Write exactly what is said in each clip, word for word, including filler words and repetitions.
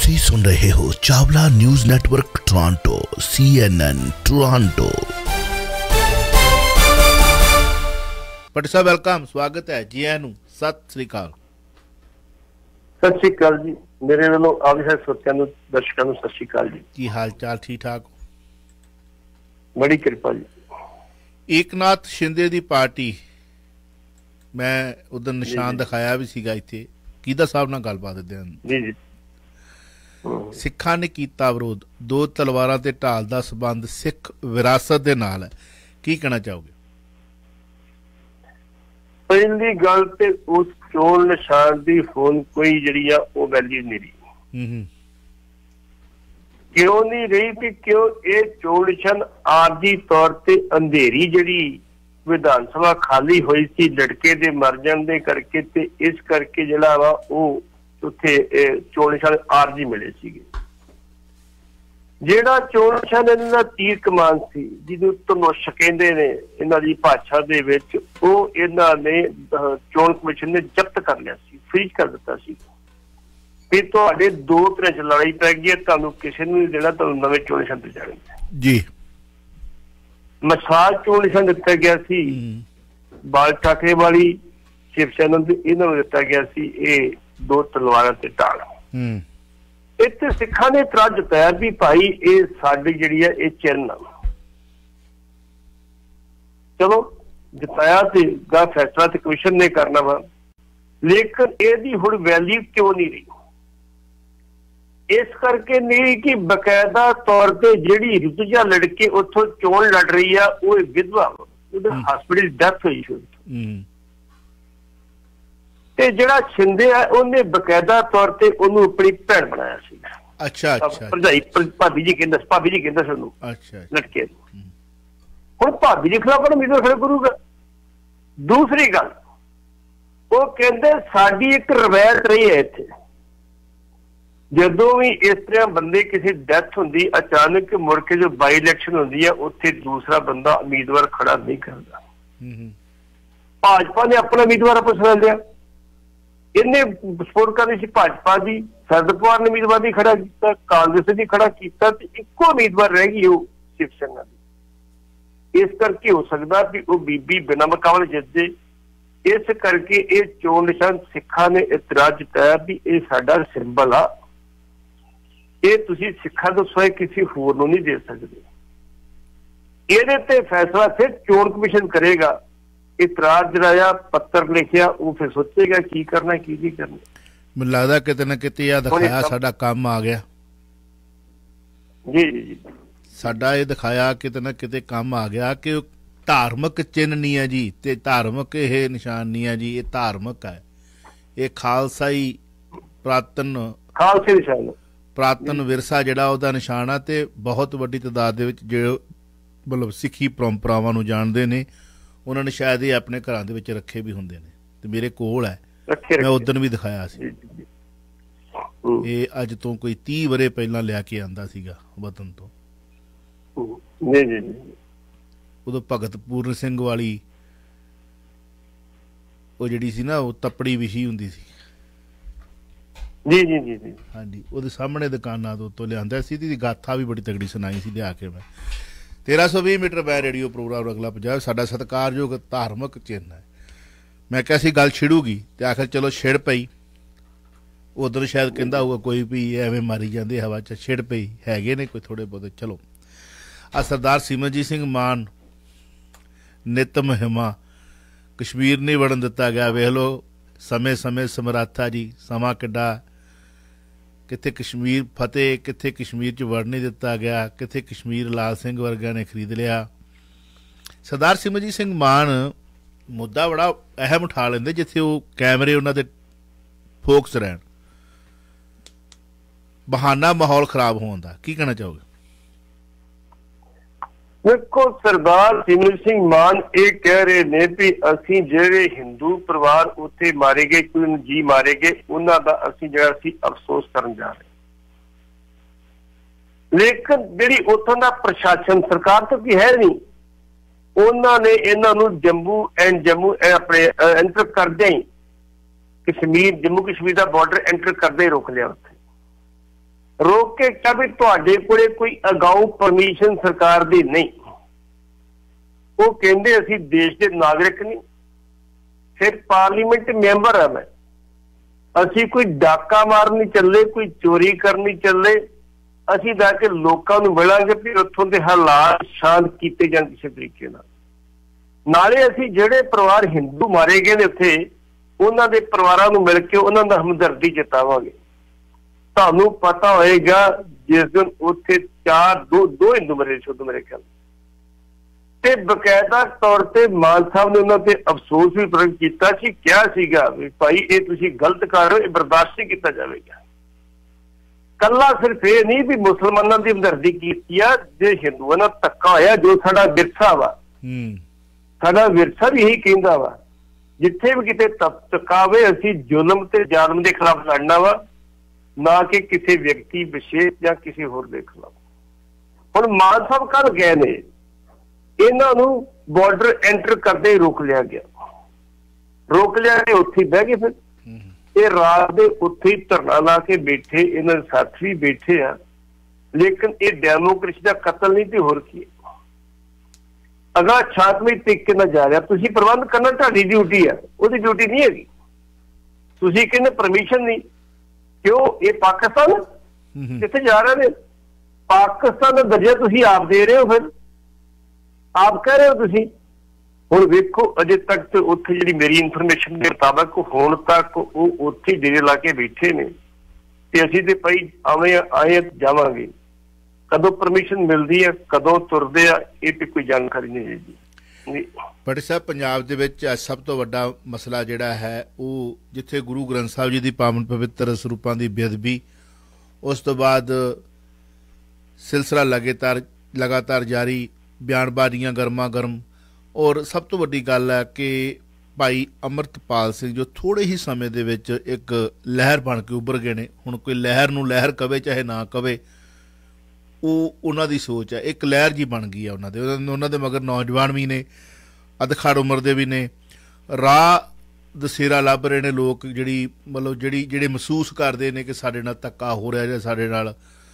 ਤੁਸੀਂ ਸੁਣ ਰਹੇ ਹੋ Chawla news network Toronto C N N Toronto. Patiala Sahib welcome, ਸਵਾਗਤ ਹੈ ਜੀ ਆਇਆਂ ਨੂੰ। ਸਤਿ ਸ੍ਰੀ ਅਕਾਲ। ਸਤਿ ਸ੍ਰੀ ਅਕਾਲ ਜੀ। ਮੇਰੇ ਵੱਲੋਂ ਆਪ ਸਾਰੇ ਸਰੋਤਿਆਂ ਨੂੰ, ਦਰਸ਼ਕਾਂ ਨੂੰ ਸਤਿ ਸ੍ਰੀ ਅਕਾਲ ਜੀ। ਕੀ ਹਾਲ ਚਾਲ? ਠੀਕ ਠਾਕ? ਬੜੀ ਕਿਰਪਾ ਜੀ। ਏਕਨਾਥ ਸ਼ਿੰਦੇ ਦੀ ਪਾਰਟੀ, ਮੈਂ ਉਧਰ ਨਿਸ਼ਾਨ ਦਿਖਾਇਆ ਵੀ ਸੀਗਾ ਇੱਥੇ, ਕਿਹਦਾ ਸਾਹਿਬ ਨਾਲ ਗੱਲਬਾਤ ਦਿੰਦੇ ਹਨ ਜੀ ਜੀ। ਸਿੱਖਾਂ ਨੇ ਕੀਤਾ ਵਿਰੋਧ, ਦੋ ਤਲਵਾਰਾਂ ਤੇ ਢਾਲ ਦਾ ਸੰਬੰਧ ਸਿੱਖ ਵਿਰਾਸਤ ਦੇ ਨਾਲ ਹੈ, ਕੀ ਕਹਿਣਾ ਚਾਹੋਗੇ? ਪਹਿਲੀ ਗੱਲ ਤੇ ਉਸ ਚੋਣ ਨਿਸ਼ਾਨ ਦੀ ਹੁਣ ਕੋਈ ਜਿਹੜੀ ਆ ਉਹ ਵੈਲਿਊ ਨਹੀਂ ਰਹੀ। ਕਿਉਂ ਨਹੀਂ ਰਹੀ ਕਿ ਕਿਉਂ ਇਹ ਚੋਣ ਨਿਸ਼ਾਨ ਆਰਜੀ ਤੌਰ ਤੇ ਅੰਧੇਰੀ ਜਿਹੜੀ ਵਿਧਾਨ ਸਭਾ ਖਾਲੀ ਹੋਈ ਸੀ ਲੜਕੇ ਦੇ ਮਰ ਜਾਣ ਦੇ ਕਰਕੇ, ਤੇ ਇਸ ਕਰਕੇ ਜਿਹੜਾ ਵਾ ਉਹ ਉੱਥੇ ਚੋਣ ਨਿਸ਼ਾਨ ਆਰਜੀ ਮਿਲੇ ਸੀਗੇ। ਜਿਹੜਾ ਚੋਣ ਨਿਸ਼ਾਨ ਇਹਨਾਂ ਦਾ ਤੀਰ ਕਮਾਨ ਸੀ, ਜਿਹਨੂੰ ਧਨੁਸ਼ ਕਹਿੰਦੇ ਨੇ ਇਹਨਾਂ ਦੀ ਭਾਸ਼ਾ ਦੇ ਵਿੱਚ, ਉਹ ਇਹਨਾਂ ਨੇ ਚੋਣ ਕਮਿਸ਼ਨ ਨੇ ਜ਼ਬਤ ਕਰ ਲਿਆ ਸੀ, ਫ੍ਰੀਜ਼ ਕਰ ਦਿੱਤਾ ਸੀ। ਫਿਰ ਤੁਹਾਡੇ ਦੋ ਤਰ੍ਹਾਂ ਚ ਲੜਾਈ ਪੈ ਗਈ ਹੈ, ਤੁਹਾਨੂੰ ਕਿਸੇ ਨੂੰ ਨਹੀਂ ਦੇਣਾ, ਤੁਹਾਨੂੰ ਨਵੇਂ ਚੋਣ ਨਿਸ਼ਾਨ ਤੇ ਜਾਣਗੇ ਜੀ। ਮਸਾਜ ਚੋਣ ਨਿਸ਼ਾਨ ਦਿੱਤਾ ਗਿਆ ਸੀ ਬਾਲ ਠਾਕਰੇ ਵਾਲੀ ਸ਼ਿਵ ਸੈਨਾ ਦੇ, ਇਹਨਾਂ ਨੂੰ ਦਿੱਤਾ ਗਿਆ ਸੀ ਇਹ ਦੋ ਤਲਵਾਰਾਂ ਤੇ ਢਾਲ। ਇੱਥੇ ਸਿੱਖਾਂ ਨੇ ਇਤਰਾਜ਼ ਜਤਾਇਆ ਵੀ ਭਾਈ ਇਹ ਸਾਡੀ ਜਿਹੜੀ ਹੈ ਇਹ ਚਿੰਨ੍ਹ, ਚਲੋ ਜਤਾਇਆ ਤੇ ਗਾ ਫੈਸਲਾ ਤੇ ਕਮਿਸ਼ਨ ਨੇ ਕਰਨਾ ਵਾ, ਲੇਕਿਨ ਇਹਦੀ ਹੁਣ ਵੈਲਿਊ ਕਿਉਂ ਨਹੀਂ ਰਹੀ? ਇਸ ਕਰਕੇ ਨਹੀਂ ਕਿ ਬਕਾਇਦਾ ਤੌਰ ਤੇ ਜਿਹੜੀ ਰਿਤੂਜਾ ਲੜਕੇ ਉੱਥੋਂ ਚੋਣ ਲੜ ਰਹੀ ਆ, ਉਹ ਵਿਧਵਾ, ਉਹਦੇ ਹਸਪੀਟਲ ਡੈਥ ਹੋਈ ਸੀ, ਤੇ ਜਿਹੜਾ ਸ਼ਿੰਦੇ ਆ ਉਹਨੇ ਬਕਾਇਦਾ ਤੌਰ ਤੇ ਉਹਨੂੰ ਆਪਣੀ ਭੈਣ ਬਣਾਇਆ ਸੀ। ਅੱਛਾ ਅੱਛਾ। ਭਰਜਾਈ ਭਾਬੀ ਜੀ ਕਹਿੰਦਾ, ਭਾਬੀ ਜੀ ਕਹਿੰਦਾ ਸਾਨੂੰ ਲੜਕੇ ਨੂੰ। ਹੁਣ ਭਾਬੀ ਜੀ ਖਿਲਾਫ ਉਮੀਦਵਾਰ ਖੜਾ ਕਰੂਗਾ। ਦੂਸਰੀ ਗੱਲ, ਉਹ ਕਹਿੰਦੇ ਸਾਡੀ ਇੱਕ ਰਵਾਇਤ ਰਹੀ ਹੈ ਇੱਥੇ, ਜਦੋਂ ਵੀ ਇਸ ਤਰ੍ਹਾਂ ਬੰਦੇ ਕਿਸੇ ਡੈਥ ਹੁੰਦੀ ਅਚਾਨਕ ਮੁੜ ਕੇ ਜੋ ਬਾਈ ਇਲੈਕਸ਼ਨ ਹੁੰਦੀ ਹੈ ਉੱਥੇ ਦੂਸਰਾ ਬੰਦਾ ਉਮੀਦਵਾਰ ਖੜਾ ਨਹੀਂ ਕਰਦਾ। ਭਾਜਪਾ ਨੇ ਆਪਣਾ ਉਮੀਦਵਾਰ ਆਪਸ ਲੈ ਲਿਆ, ਇਹਨੇ ਸਪੋਰਟ ਕਰਨੀ ਸੀ ਭਾਜਪਾ ਦੀ, ਸ਼ਰਦ ਪਵਾਰ ਨੇ ਉਮੀਦਵਾਰ ਨਹੀਂ ਖੜਾ ਕੀਤਾ, ਕਾਂਗਰਸ ਨੇ ਖੜਾ ਕੀਤਾ, ਤੇ ਇੱਕੋ ਉਮੀਦਵਾਰ ਰਹਿ ਗਈ ਉਹ ਸ਼ਿਵ ਸੈਨਾ ਦੀ। ਇਸ ਕਰਕੇ ਹੋ ਸਕਦਾ ਵੀ ਉਹ ਬੀਬੀ ਬਿਨਾਂ ਮੁਕਾਬਲੇ ਜਿੱਤੇ। ਇਸ ਕਰਕੇ ਇਹ ਚੋਣ ਨਿਸ਼ਾਨ ਸਿੱਖਾਂ ਨੇ ਇਤਰਾਜ਼ ਜਤਾਇਆ ਵੀ ਇਹ ਸਾਡਾ ਸਿੰਬਲ ਆ, ਇਹ ਤੁਸੀਂ ਸਿੱਖਾਂ ਤੋਂ ਸਿਵਾਏ ਕਿਸੇ ਹੋਰ ਨੂੰ ਨਹੀਂ ਦੇ ਸਕਦੇ। ਇਹਦੇ ਤੇ ਫੈਸਲਾ ਫਿਰ ਚੋਣ ਕਮਿਸ਼ਨ ਕਰੇਗਾ। ਇਤਰਾਜ਼ ਜਿਹੜਾ ਆ ਪੱਤਰ ਲਿਖਿਆ, ਉਹ ਫਿਰ ਸੋਚੇਗਾ ਕੀ ਕਰਨਾ ਕੀ ਨਹੀਂ ਕਰਨਾ। ਮੈਨੂੰ ਲੱਗਦਾ ਕਿਤੇ ਨਾ ਕਿਤੇ ਆ ਦਿਖਾਇਆ ਸਾਡਾ ਕੰਮ ਆ ਗਿਆ ਜੀ ਜੀ। ਸਾਡਾ ਇਹ ਦਿਖਾਇਆ ਕਿਤੇ ਨਾ ਕਿਤੇ ਕੰਮ ਆ ਗਿਆ ਕਿ ਧਾਰਮਿਕ ਚਿੰਨ੍ਹ ਨਹੀਂ ਹੈ ਜੀ, ਤੇ ਧਾਰਮਿਕ ਇਹ ਨਿਸ਼ਾਨ ਨਹੀਂ ਹੈ ਜੀ, ਇਹ ਧਾਰਮਿਕ ਹੈ, ਇਹ ਖਾਲਸਾਈ ਪ੍ਰਾਤਨ ਖਾਲਸੇ ਨਿਸ਼ਾਨ ਪ੍ਰਾਤਨ ਵਿਰਸਾ ਜਿਹੜਾ ਉਹਦਾ ਨਿਸ਼ਾਨ ਆ। ਤੇ ਬਹੁਤ ਵੱਡੀ ਤਾਦਾਦ ਦੇ ਵਿੱਚ ਜਿਹੜੇ ਮਤਲਬ ਸਿੱਖੀ ਪਰੰਪਰਾਵਾਂ ਨੂੰ ਜਾਣਦੇ ਨੇ, ਉਹਨਾਂ ਨੇ ਸ਼ਾਇਦ ਇਹ ਆਪਣੇ ਘਰਾਂ ਦੇ ਵਿੱਚ ਰੱਖੇ ਵੀ ਹੁੰਦੇ ਨੇ, ਤੇ ਮੇਰੇ ਕੋਲ ਹੈ, ਮੈਂ ਉਦਣ ਵੀ ਦਿਖਾਇਆ ਸੀ। ਇਹ ਅੱਜ ਤੋਂ ਕੋਈ ਤੀਹ ਵਰੇ ਪਹਿਲਾਂ ਲਿਆ ਕੇ ਆਂਦਾ ਸੀਗਾ ਵਤਨ ਤੋਂ। ਉਦੋਂ ਭਗਤ ਪੂਰਨ ਸਿੰਘ ਵਾਲੀ ਉਹ ਜਿਹੜੀ ਸੀ ਨਾ, ਉਹ ਤੱਪੜੀ ਵਿਛੀ ਹੁੰਦੀ ਸੀ ਜੀ ਜੀ ਜੀ ਜੀ ਹਾਂਜੀ, ਉਹਦੇ ਸਾਹਮਣੇ ਦੁਕਾਨਾਂ ਤੋਂ ਉੱਤੋਂ ਲਿਆਂਦਾ ਸੀ। ਇਹਦੀ ਗਾਥਾ ਵੀ ਬੜੀ ਤਗੜੀ ਸੁਣਾਈ ਸੀ ਲਿਆ ਕੇ ਮੈਂ। ਤੇਰਾਂ ਸੌ ਵੀਹ ਮੀਟਰ ਬੈ ਰੇਡੀਓ ਪ੍ਰੋਗਰਾਮ ਅਗਲਾ ਪੰਜਾਬ, ਸਾਡਾ ਸਤਿਕਾਰਯੋਗ ਧਾਰਮਿਕ ਚਿੰਨ੍ਹ ਹੈ। ਮੈਂ ਕਿਹਾ ਸੀ ਗੱਲ ਛਿੜੂਗੀ, ਤੇ ਆਖਿਰ ਚਲੋ ਛਿੜ ਪਈ। ਉਧਰ ਸ਼ਾਇਦ ਕਹਿੰਦਾ ਹੋਊਗਾ ਕੋਈ ਵੀ ਐਵੇਂ ਮਾਰੀ ਜਾਂਦੇ ਹਵਾ 'ਚ, ਛਿੜ ਪਈ, ਹੈਗੇ ਨੇ ਕੋਈ ਥੋੜ੍ਹੇ ਬਹੁਤੇ। ਚਲੋ ਆ ਸਰਦਾਰ ਸਿਮਰਜੀਤ ਸਿੰਘ ਮਾਨ ਨਿੱਤ ਮਹਿਮਾ, ਕਸ਼ਮੀਰ ਨਹੀਂ ਵੜਨ ਦਿੱਤਾ ਗਿਆ। ਵੇਖ ਲਓ ਸਮੇਂ ਸਮੇਂ ਸਮਰੱਥਾ ਜੀ, ਸਮਾਂ ਕਿੱਡਾ, ਕਿੱਥੇ ਕਸ਼ਮੀਰ ਫਤਿਹ, ਕਿੱਥੇ ਕਸ਼ਮੀਰ 'ਚ ਵੜ ਨਹੀਂ ਦਿੱਤਾ ਗਿਆ, ਕਿੱਥੇ ਕਸ਼ਮੀਰ ਲਾਲ ਸਿੰਘ ਵਰਗਿਆਂ ਨੇ ਖਰੀਦ ਲਿਆ। ਸਰਦਾਰ ਸਿਮਰਜੀਤ ਸਿੰਘ ਮਾਨ ਮੁੱਦਾ ਬੜਾ ਅਹਿਮ ਉਠਾ ਲੈਂਦੇ, ਜਿੱਥੇ ਉਹ ਕੈਮਰੇ ਉਹਨਾਂ ਦੇ ਫੋਕਸ ਰਹਿਣ, ਬਹਾਨਾ ਮਾਹੌਲ ਖਰਾਬ ਹੋਣ ਦਾ। ਕੀ ਕਹਿਣਾ ਚਾਹੋਗੇ? ਦੇਖੋ, ਸਰਦਾਰ ਸਿਮਰਜੀਤ ਸਿੰਘ ਮਾਨ ਇਹ ਕਹਿ ਰਹੇ ਨੇ ਵੀ ਅਸੀਂ ਜਿਹੜੇ ਹਿੰਦੂ ਪਰਿਵਾਰ ਉੱਥੇ ਮਾਰੇ ਗਏ, ਕੋਈ ਜੀ ਮਾਰੇ ਗਏ, ਉਹਨਾਂ ਦਾ ਅਸੀਂ ਜਿਹੜਾ ਸੀ ਅਫਸੋਸ ਕਰਨ ਜਾ ਰਹੇ। ਲੇਕਿਨ ਜਿਹੜੀ ਉੱਥੋਂ ਦਾ ਪ੍ਰਸ਼ਾਸਨ, ਸਰਕਾਰ ਤਾਂ ਕੀ ਹੈ ਨਹੀਂ, ਉਹਨਾਂ ਨੇ ਇਹਨਾਂ ਨੂੰ ਜੰਮੂ ਐਂਡ ਜੰਮੂ ਆਪਣੇ ਐਂਟਰ ਕਰਦਿਆਂ ਹੀ ਕਸ਼ਮੀਰ, ਜੰਮੂ ਕਸ਼ਮੀਰ ਦਾ ਬਾਰਡਰ ਐਂਟਰ ਕਰਦੇ ਹੀ ਰੋਕ ਲਿਆ ਉੱਥੇ। रोक के क्या भी तुहाडे कोले कोई अगाऊ परमिशन सरकार दी नहीं, वो कहते असी देश के नागरिक नहीं, फिर पार्लीमेंट मैंबर है मैं, असी कोई डाका मारनी चले, कोई चोरी करनी चले, असी जाके लोगों को मिलांगे भी उत्थों के हालात शांत किए जान किसी तरीके नाल। नाले असी जिहड़े परिवार हिंदू मारे गए ने उत्थे उन्हां दे परिवारां नूं मिल के उन्हां दा हमदर्दी जतावांगे। तुहानूं पता होएगा जिस दिन उत्थे चार दो दो हिंदू मरे शुद्ध मेरे ख्याल ते बकायदा तौर पर मान साहब ने उन्होंने अफसोस भी प्रगट किया कि क्या सीगा भी भाई ये तुसीं गलत कर रहे हो, बर्दाश्त नहीं किया जाएगा। कला सिर्फ ये नहीं भी मुसलमानों की हमदर्दी की जो हिंदुओं नाल धक्का होया, जो साडा विरसा वा, साडा विरसा भी यही कहता वा जिथे भी किते तकावे असीं जुल्म ते जालम के खिलाफ लड़ना वा, ना कि किसी व्यक्ति विशेष या किसी होर दे खिलाफ। हुण मान साहब कल गए ने, इन्हां नूं बॉर्डर एंटर करते ही रोक लिया गया, रोक लिया के उत्थे बह गए। फिर ये रात दे उत्थे धरना ला के बैठे, इन्हां दे साथी भी बैठे आ, लेकिन ये डेमोक्रेसी का कतल नहीं तो होर की अगला शांतमई तरीके नाल जा रहा। तुसीं प्रबंध करना तुहाडी ड्यूटी है, उसकी ड्यूटी नहीं हैगी। तुसीं कहंदे परमिशन नहीं, क्यों? ये पाकिस्तान कित्थे जा रहे ने? पाकिस्तान का दर्जा तुसीं आप दे रहे हो, फिर आप कह रहे हो तुसीं। हुण वेखो अजे तक तो उत्थे जिहड़ी मेरी इन्फॉर्मेशन के मुताबक हुण तक वो उत्थे डेरे ला के बैठे ने ते असीं ते भाई आवे आए जावांगे। कदों परमिशन मिलती है, कदों तुरदे आ, ये ते कोई जानकारी नहीं है जी। भट्ट साहब, पंजाब दे विच सब तो वड्डा मसला जिहड़ा है वो जिथे गुरु ग्रंथ साहिब जी दी पावन पवित्र सरूपां दी बेअदबी, उस तो बाद सिलसिला लगातार लगातार जारी, बयानबाजियां गर्मा गर्म, और सब तो वड्डी गल है कि भाई अमृतपाल सिंह जो थोड़े ही समय दे विच एक लहर बन के उभर गए ने। हुण कोई लहर नूं लहर कवे चाहे ना कवे, वो उन्हां दी सोच है, एक लहर जी बन गई है उन्हां दे उन्हां दे मगर नौजवान भी ने, अधखाड़ उम्र दे भी ने, राह दसेरा लभ रहे ने लोग, जिहड़ी मतलब जिहड़ी जिहड़े महसूस करते हैं कि साडे नाल धक्का हो रहा है, साडे नाल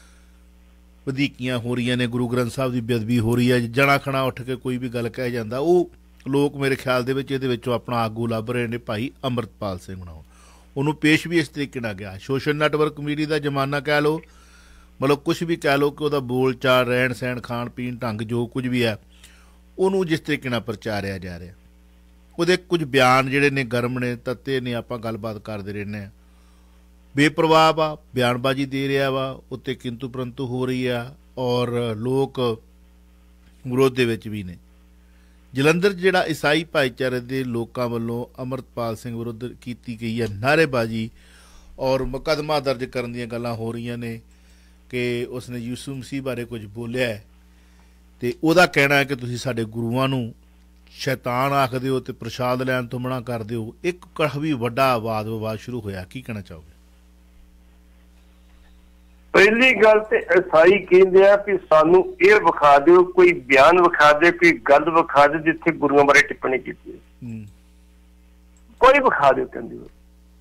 वधीकियां हो रही ने, गुरु ग्रंथ साहिब की बेअदबी हो रही है, जना खना उठ के कोई भी गल कह जाता, वो लोग मेरे ख्याल दे विच इहदे विचों अपना आगू लभ रहे ने भाई अमृतपाल सिंह बनाओ। उन्होंने पेश भी इस तरीके नाल गया, सोशल नैटवर्क मीडिया का जमाना कह लो, मतलब कुछ भी कह लो कि वह बोल चाल रहन सहन खाण पीन ढंग जो कुछ भी है उन्होंने जिस तरीके नाल प्रचारिया जा रहा, वो कुछ बयान जिहड़े ने गर्म ने तत्ते ने, आपां गलबात करते रहने, बेपरवाह वा बयानबाजी दे रहा वा, उत्ते किंतु परंतु हो रही है, और लोग विरोध दे विच भी ने। जलंधर जिहड़ा ईसाई भाईचारे के लोगों वालों अमृतपाल सिंह विरुद्ध की गई है नारेबाजी और मुकदमा दर्ज करन दीयां गल्लां हो रही ने कि उसने यूसुफ मसीह बारे कुछ बोलिया है, तो वह कहना है कि तुसीं साडे गुरुआं नूं शैतान आखदे हो ते प्रसाद लैण तो मना करदे हो। एक काफी वड्डा वाद विवाद शुरू होया, की कहना चाहोगे? पहली गल तो ईसाई कहते हैं कि सानू ये विखा दो, कोई बयान विखा दे, कोई गल विखा दे जिथे गुरुआं बारे टिप्पणी की, कोई विखा दो कहंदे हो।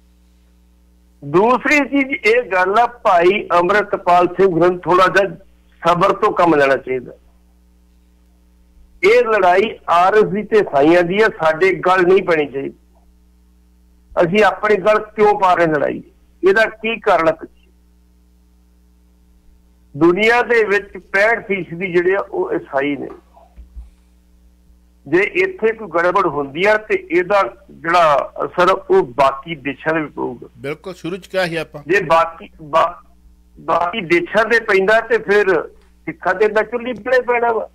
दूसरी चीज ये गल है भाई अमृतपाल सिंह ग्रंथ थोड़ा जा सबर तो कम लेना चाहिए। ये लड़ाई आरएसडी ते ईसाइयां दी है, साडे गल नहीं पैनी चाहिए। असीं अपनी गल क्यों पा रहे लड़ाई, इहदा की कारण है? दुनिया दे विच पैंठ फीसदी जिहड़े वो ईसाई ने, जे इत्थे कोई गड़बड़ होंदी है तो इहदा जिहड़ा असर वो बाकी देशां दे विच पऊगा। बिल्कुल, शुरू च क्या ही आपां जे बाकी बा, बाकी देशां दे पैंदा ते फिर सिक्खां दे अंदर चुल्ली पड़े पैना वा।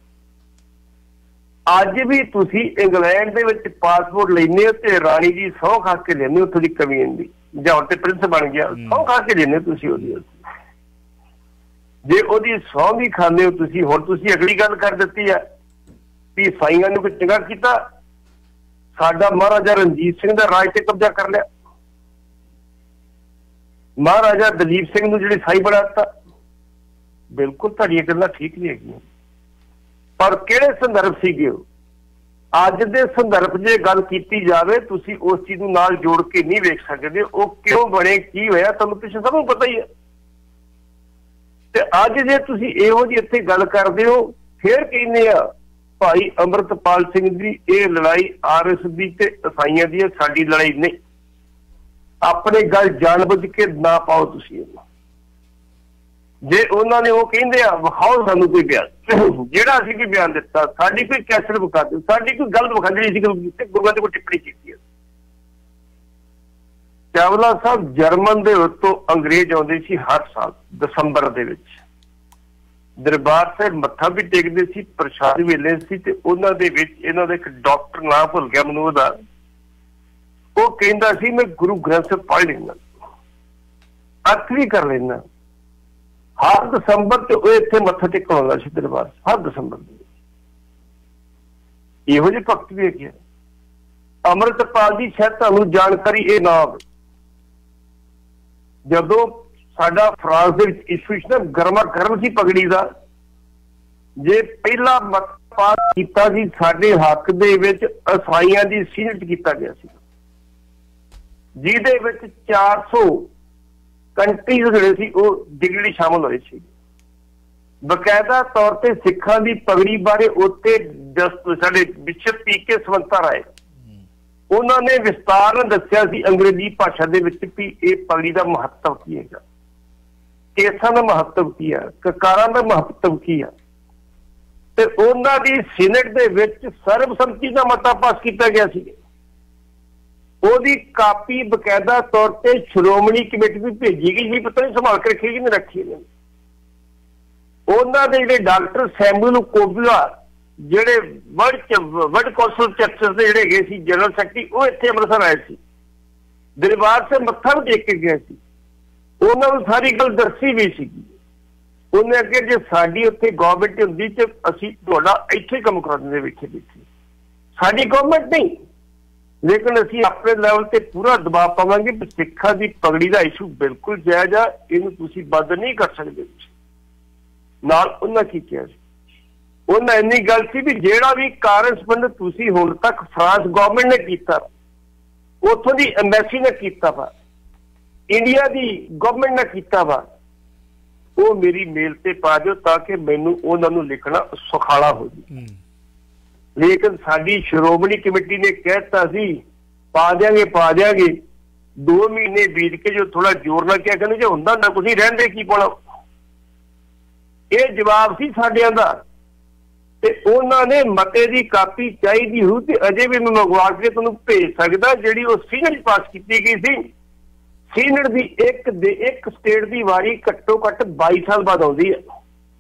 अज भी तुसीं इंग्लैंड दे विच पासपोर्ट लैंदे हो ते राणी जी सौं खा के लैंदे हो, उत्थों दी कमीन दी, जां हुण ते प्रिंस बन गया, सौं खा के लैंदे हो तुसीं ओहदी। जे ओहदी सौं भी खांदे हो तुसीं, हुण तुसीं अगली गल कर दित्ती है ईसाइयां ने कोई चंगा किया, साडा महाराजा रणजीत सिंह दा राज ते कब्जा कर लिया, महाराजा दलीप सिंह नूं जिहड़े ईसाई बनाता। बिल्कुल तुहाडीआं गल्लां ठीक नहीं हैगियां, पर किहड़े संदर्भ सीगे? अज दे संदर्भ जे गल कीती जावे तुसीं उस चीज नूं नाल जोड़ के नहीं वेख सकदे, वो क्यों बने, की होया, तुहानूं पिछले सब नूं पता ही है। ਤੇ ਅੱਜ ਜੇ ਤੁਸੀਂ ਇਹੋ ਜਿਹੀ ਇੱਥੇ ਗੱਲ ਕਰਦੇ ਹੋ, ਫਿਰ ਕਹਿੰਦੇ ਆ ਭਾਈ ਅੰਮ੍ਰਿਤਪਾਲ ਸਿੰਘ ਦੀ ਇਹ ਲੜਾਈ ਆਰ ਐਸ ਦੀ ਤੇ ਈਸਾਈਆਂ ਦੀ, ਸਾਡੀ ਲੜਾਈ ਨਹੀਂ। ਆਪਣੇ ਗੱਲ ਜਾਣਬੁੱਝ ਕੇ ਨਾ ਪਾਓ ਤੁਸੀਂ ਇਹਨੂੰ। ਜੇ ਉਹਨਾਂ ਨੇ ਉਹ ਕਹਿੰਦੇ ਆ ਵਿਖਾਓ ਸਾਨੂੰ ਕੋਈ ਬਿਆਨ, ਜਿਹੜਾ ਅਸੀਂ ਕੋਈ ਬਿਆਨ ਦਿੱਤਾ, ਸਾਡੀ ਕੋਈ ਕੈਸਟ ਵਿਖਾ ਦਿਓ, ਸਾਡੀ ਕੋਈ ਗਲਤ ਵਿਖਾ ਜਿਹੜੀ ਸੀ ਗੁਰੂਆਂ ਤੇ ਕੋਈ ਟਿੱਪਣੀ ਕੀਤੀ ਹੈ। ਚਾਵਲਾ ਸਾਹਿਬ ਜਰਮਨ ਦੇ ਉੱਤੋਂ ਅੰਗਰੇਜ਼ ਆਉਂਦੇ ਸੀ ਹਰ ਸਾਲ ਦਸੰਬਰ ਦੇ ਵਿੱਚ, ਦਰਬਾਰ ਸਾਹਿਬ ਮੱਥਾ ਵੀ ਟੇਕਦੇ ਸੀ, ਪ੍ਰਸ਼ਾਦ ਵੀ ਲੈਂਦੇ ਸੀ। ਤੇ ਉਹਨਾਂ ਦੇ ਵਿੱਚ ਇਹਨਾਂ ਦਾ ਇੱਕ ਡਾਕਟਰ ਨਾਂ ਭੁੱਲ ਗਿਆ ਮੈਨੂੰ ਉਹਦਾ, ਉਹ ਕਹਿੰਦਾ ਸੀ ਮੈਂ ਗੁਰੂ ਗ੍ਰੰਥ ਸਾਹਿਬ ਪੜ੍ਹ ਲੈਂਦਾ, ਅਰਥ ਵੀ ਕਰ ਲੈਂਦਾ। ਹਰ ਦਸੰਬਰ ਤੇ ਉਹ ਇੱਥੇ ਮੱਥਾ ਟੇਕਣ ਆਉਂਦਾ ਸੀ ਦਰਬਾਰ ਹਰ ਦਸੰਬਰ ਦੇ ਵਿੱਚ। ਇਹੋ ਜਿਹੀ ਭਗਤ ਵੀ ਹੈਗੀ। ਅੰਮ੍ਰਿਤਪਾਲ ਦੀ ਸ਼ਾਇਦ ਤੁਹਾਨੂੰ ਜਾਣਕਾਰੀ ਇਹ ਨਾ ਹੋਵੇ, ਜਦੋਂ ਸਾਡਾ ਫਰਾਂਸ ਦੇ ਵਿੱਚ ਇਸ਼ੂ ਸੀ ਨਾ ਗਰਮਾ ਗਰਮ ਸੀ ਪਗੜੀ ਦਾ, ਜੇ ਪਹਿਲਾ ਮਤ ਪਾਸ ਕੀਤਾ ਸੀ ਸਾਡੇ ਹੱਕ ਦੇ ਵਿੱਚ ਈਸਾਈਆਂ ਦੀ ਸੀਨਟ ਕੀਤਾ ਗਿਆ ਸੀ, ਜਿਹਦੇ ਵਿੱਚ ਚਾਰ ਸੌ ਕੰਟਰੀਜ਼ ਜਿਹੜੇ ਸੀ ਉਹ ਡਿਗਰੀ ਸ਼ਾਮਲ ਹੋਏ ਸੀ। ਬਕਾਇਦਾ ਤੌਰ ਤੇ ਸਿੱਖਾਂ ਦੀ ਪਗੜੀ ਬਾਰੇ ਉੱਤੇ ਸਾਡੇ ਬਿਸ਼ਪ ਪੀ ਕੇ ਸਵੰਤਾ ਰਾਏ ਉਹਨਾਂ ਨੇ ਵਿਸਤਾਰ ਨਾਲ ਦੱਸਿਆ ਸੀ ਅੰਗਰੇਜ਼ੀ ਭਾਸ਼ਾ ਦੇ ਵਿੱਚ ਵੀ ਇਹ ਪਗੜੀ ਦਾ ਮਹੱਤਵ ਕੀ ਹੈਗਾ, ਕੇਸਾਂ ਦਾ ਮਹੱਤਵ ਕੀ ਆ, ਕਕਾਰਾਂ ਦਾ ਮਹੱਤਵ ਕੀ ਆ। ਤੇ ਉਹਨਾਂ ਦੀ ਸੀਨਟ ਦੇ ਵਿੱਚ ਸਰਬਸੰਮਤੀ ਦਾ ਮਤਾ ਪਾਸ ਕੀਤਾ ਗਿਆ ਸੀ। ਉਹਦੀ ਕਾਪੀ ਬਕਾਇਦਾ ਤੌਰ ਤੇ ਸ਼੍ਰੋਮਣੀ ਕਮੇਟੀ ਨੂੰ ਭੇਜੀ ਗਈ ਸੀ, ਪਤਾ ਨਹੀਂ ਸੰਭਾਲ ਕੇ ਰੱਖੀ ਕਿ ਨਹੀਂ ਰੱਖੀ। ਉਹਨਾਂ ਦੇ ਜਿਹੜੇ ਡਾਕਟਰ ਸੈਮੂਅਲ ਕੋਬਲਾ ਜਿਹੜੇ ਵਰਲਡ ਵਰਲਡ ਕੌਂਸਲ ਚਰਚਸ ਦੇ ਜਿਹੜੇ ਹੈਗੇ ਸੀ ਜਨਰਲ ਸੈਕਟਰੀ, ਉਹ ਇੱਥੇ ਅੰਮ੍ਰਿਤਸਰ ਆਏ ਸੀ, ਦਰਬਾਰ ਸਾਹਿਬ ਮੱਥਾ ਵੀ ਟੇਕ ਕੇ ਗਏ ਸੀ। ਉਹਨਾਂ ਨੂੰ ਸਾਰੀ ਗੱਲ ਦੱਸੀ ਵੀ ਸੀਗੀ। ਉਹਨੇ ਅੱਗੇ ਜੇ ਸਾਡੀ ਉੱਥੇ ਗਵਰਨਮੈਂਟ ਹੁੰਦੀ ਤੇ ਅਸੀਂ ਤੁਹਾਡਾ ਇੱਥੇ ਕੰਮ ਕਰਾ ਦਿੰਦੇ ਵੇਖੇ ਦੇਖੇ। ਸਾਡੀ ਗਵਰਨਮੈਂਟ ਨਹੀਂ, ਲੇਕਿਨ ਅਸੀਂ ਆਪਣੇ ਲੈਵਲ ਤੇ ਪੂਰਾ ਦਬਾਅ ਪਾਵਾਂਗੇ। ਸਿੱਖਾਂ ਦੀ ਪਗੜੀ ਦਾ ਇਸ਼ੂ ਬਿਲਕੁਲ ਜਾਇਜ਼ ਆ, ਇਹਨੂੰ ਤੁਸੀਂ ਬੰਦ ਨਹੀਂ ਕਰ ਸਕਦੇ। ਨਾਲ ਉਹਨਾਂ ਕੀ ਕਿਹਾ ਸੀ, ਉਹਨਾਂ ਇੰਨੀ ਗੱਲ ਸੀ ਵੀ ਜਿਹੜਾ ਵੀ ਕਾਰਸਪੋਂਡੈਂਟ ਤੁਸੀਂ ਹੁਣ ਤੱਕ ਫਰਾਂਸ ਗਵਰਨਮੈਂਟ ਨੇ ਕੀਤਾ, ਉੱਥੋਂ ਦੀ ਐਮਬੈਸੀ ਨੇ ਕੀਤਾ ਵਾ, ਇੰਡੀਆ ਦੀ ਗਵਰਨਮੈਂਟ ਨੇ ਕੀਤਾ ਵਾ, ਉਹ ਮੇਰੀ ਮੇਲ ਤੇ ਪਾ ਦਿਓ ਤਾਂ ਕਿ ਮੈਨੂੰ ਉਹਨਾਂ ਨੂੰ ਲਿਖਣਾ ਸੁਖਾਲਾ ਹੋ ਜਾਵੇ। ਲੇਕਿਨ ਸਾਡੀ ਸ਼੍ਰੋਮਣੀ ਕਮੇਟੀ ਨੇ ਕਹਿਤਾ ਸੀ ਪਾ ਦਿਆਂਗੇ ਪਾ ਦਿਆਂਗੇ, ਦੋ ਮਹੀਨੇ ਬੀਤ ਕੇ ਜੋ ਥੋੜਾ ਜ਼ੋਰ ਨਾਲ ਕਿਹਾ ਕਹਿੰਦੇ ਜੇ ਹੁੰਦਾ ਨਾ ਤੁਸੀਂ ਰਹਿੰਦੇ ਕੀ ਪਾਉਣਾ। ਇਹ ਜਵਾਬ ਸੀ ਸਾਡਿਆਂ ਦਾ। ਤੇ ਉਹਨਾਂ ਨੇ ਮਤੇ ਦੀ ਕਾਪੀ ਚਾਹੀਦੀ ਹੋ ਤੇ ਅਜੇ ਵੀ ਮੈਂ ਮੰਗਵਾ ਕੇ ਤੁਹਾਨੂੰ ਭੇਜ ਸਕਦਾ, ਜਿਹੜੀ ਉਹ ਸੀਨਟ ਪਾਸ ਕੀਤੀ ਗਈ ਸੀ। ਸੀਨਟ ਦੀ ਇੱਕ ਦੇ ਇੱਕ ਸਟੇਟ ਦੀ ਵਾਰੀ ਘੱਟੋ ਘੱਟ ਬਾਈ ਸਾਲ ਬਾਅਦ ਆਉਂਦੀ ਹੈ,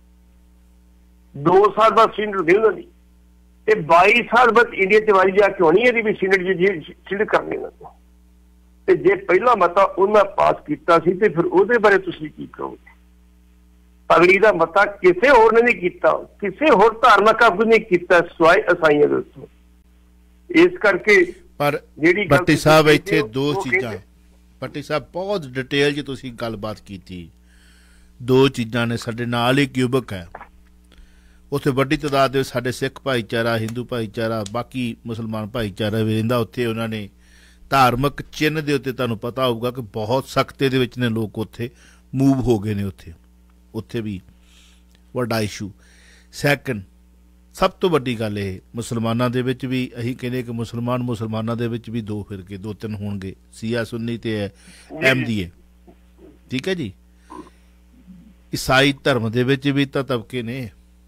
ਦੋ ਸਾਲ ਬਾਅਦ ਸੀਨਟ ਦੀ ਉਹਨਾਂ ਦੀ, ਤੇ ਬਾਈ ਸਾਲ ਬਾਅਦ ਇੰਡੀਆ ਚ ਵਾਰੀ ਜਾ ਕੇ ਹੋਣੀ ਇਹਦੀ ਵੀ ਸੀਨਟ ਜੀ ਸੀਨਟ ਕਰਨੀ ਉਹਨਾਂ ਨੂੰ। ਤੇ ਜੇ ਪਹਿਲਾ ਮਤਾ ਉਹਨਾਂ ਪਾਸ ਕੀਤਾ ਸੀ ਤੇ ਫਿਰ ਉਹਦੇ ਬਾਰੇ ਤੁਸੀਂ ਕੀ ਕਹੋਗੇ? ਪਗੜੀ ਦਾ ਮਤਾ ਕਿਸੇ ਹੋਰ ਨੇ ਨਹੀਂ ਕੀਤਾ, ਕਿਸੇ ਹੋਰ ਧਾਰਮਿਕ ਆਗੂ ਨੇ ਕੀਤਾ ਸਿਵਾਏ ਈਸਾਈਆਂ ਦੇ ਉੱਤੋਂ। ਇਸ ਕਰਕੇ ਪਰ ਜਿਹੜੀ ਭੱਟੀ ਸਾਹਿਬ ਇੱਥੇ ਦੋ ਚੀਜ਼ਾਂ, ਭੱਟੀ ਸਾਹਿਬ ਬਹੁਤ ਡਿਟੇਲ 'ਚ ਤੁਸੀਂ ਗੱਲਬਾਤ ਕੀਤੀ। ਦੋ ਚੀਜ਼ਾਂ ਨੇ, ਸਾਡੇ ਨਾਲ ਹੀ ਕਿਊਬਕ ਹੈ, ਉੱਥੇ ਵੱਡੀ ਤਾਦਾਦ ਦੇ ਸਾਡੇ ਸਿੱਖ ਭਾਈਚਾਰਾ, ਹਿੰਦੂ ਭਾਈਚਾਰਾ, ਬਾਕੀ ਮੁਸਲਮਾਨ ਭਾਈਚਾਰਾ ਵੀ ਰਹਿੰਦਾ ਉੱਥੇ। ਉਹਨਾਂ ਨੇ ਧਾਰਮਿਕ ਚਿੰਨ੍ਹ ਦੇ ਉੱਤੇ ਤੁਹਾਨੂੰ ਪਤਾ ਹੋਊਗਾ ਕਿ ਬਹੁਤ ਸਖਤੇ ਦੇ ਵਿੱਚ ਨੇ ਲੋਕ ਉੱਥੇ ਮੂਵ ਹੋ ਗਏ ਨੇ। ਉੱਥੇ ਉੱਥੇ ਵੀ ਵੱਡਾ ਇਸ਼ੂ। ਸੈਕੰਡ, ਸਭ ਤੋਂ ਵੱਡੀ ਗੱਲ ਇਹ, ਮੁਸਲਮਾਨਾਂ ਦੇ ਵਿੱਚ ਵੀ ਅਸੀਂ ਕਹਿੰਦੇ ਕਿ ਮੁਸਲਮਾਨ ਮੁਸਲਮਾਨਾਂ ਦੇ ਵਿੱਚ ਵੀ ਦੋ ਫਿਰਕੇ ਦੋ ਤਿੰਨ ਹੋਣਗੇ, ਸੀਆ ਸੁੰਨੀ ਤੇ ਅਹਿਮਦੀਏ, ਠੀਕ ਹੈ ਜੀ। ਈਸਾਈ ਧਰਮ ਦੇ ਵਿੱਚ ਵੀ ਤਾਂ ਤਬਕੇ ਨੇ,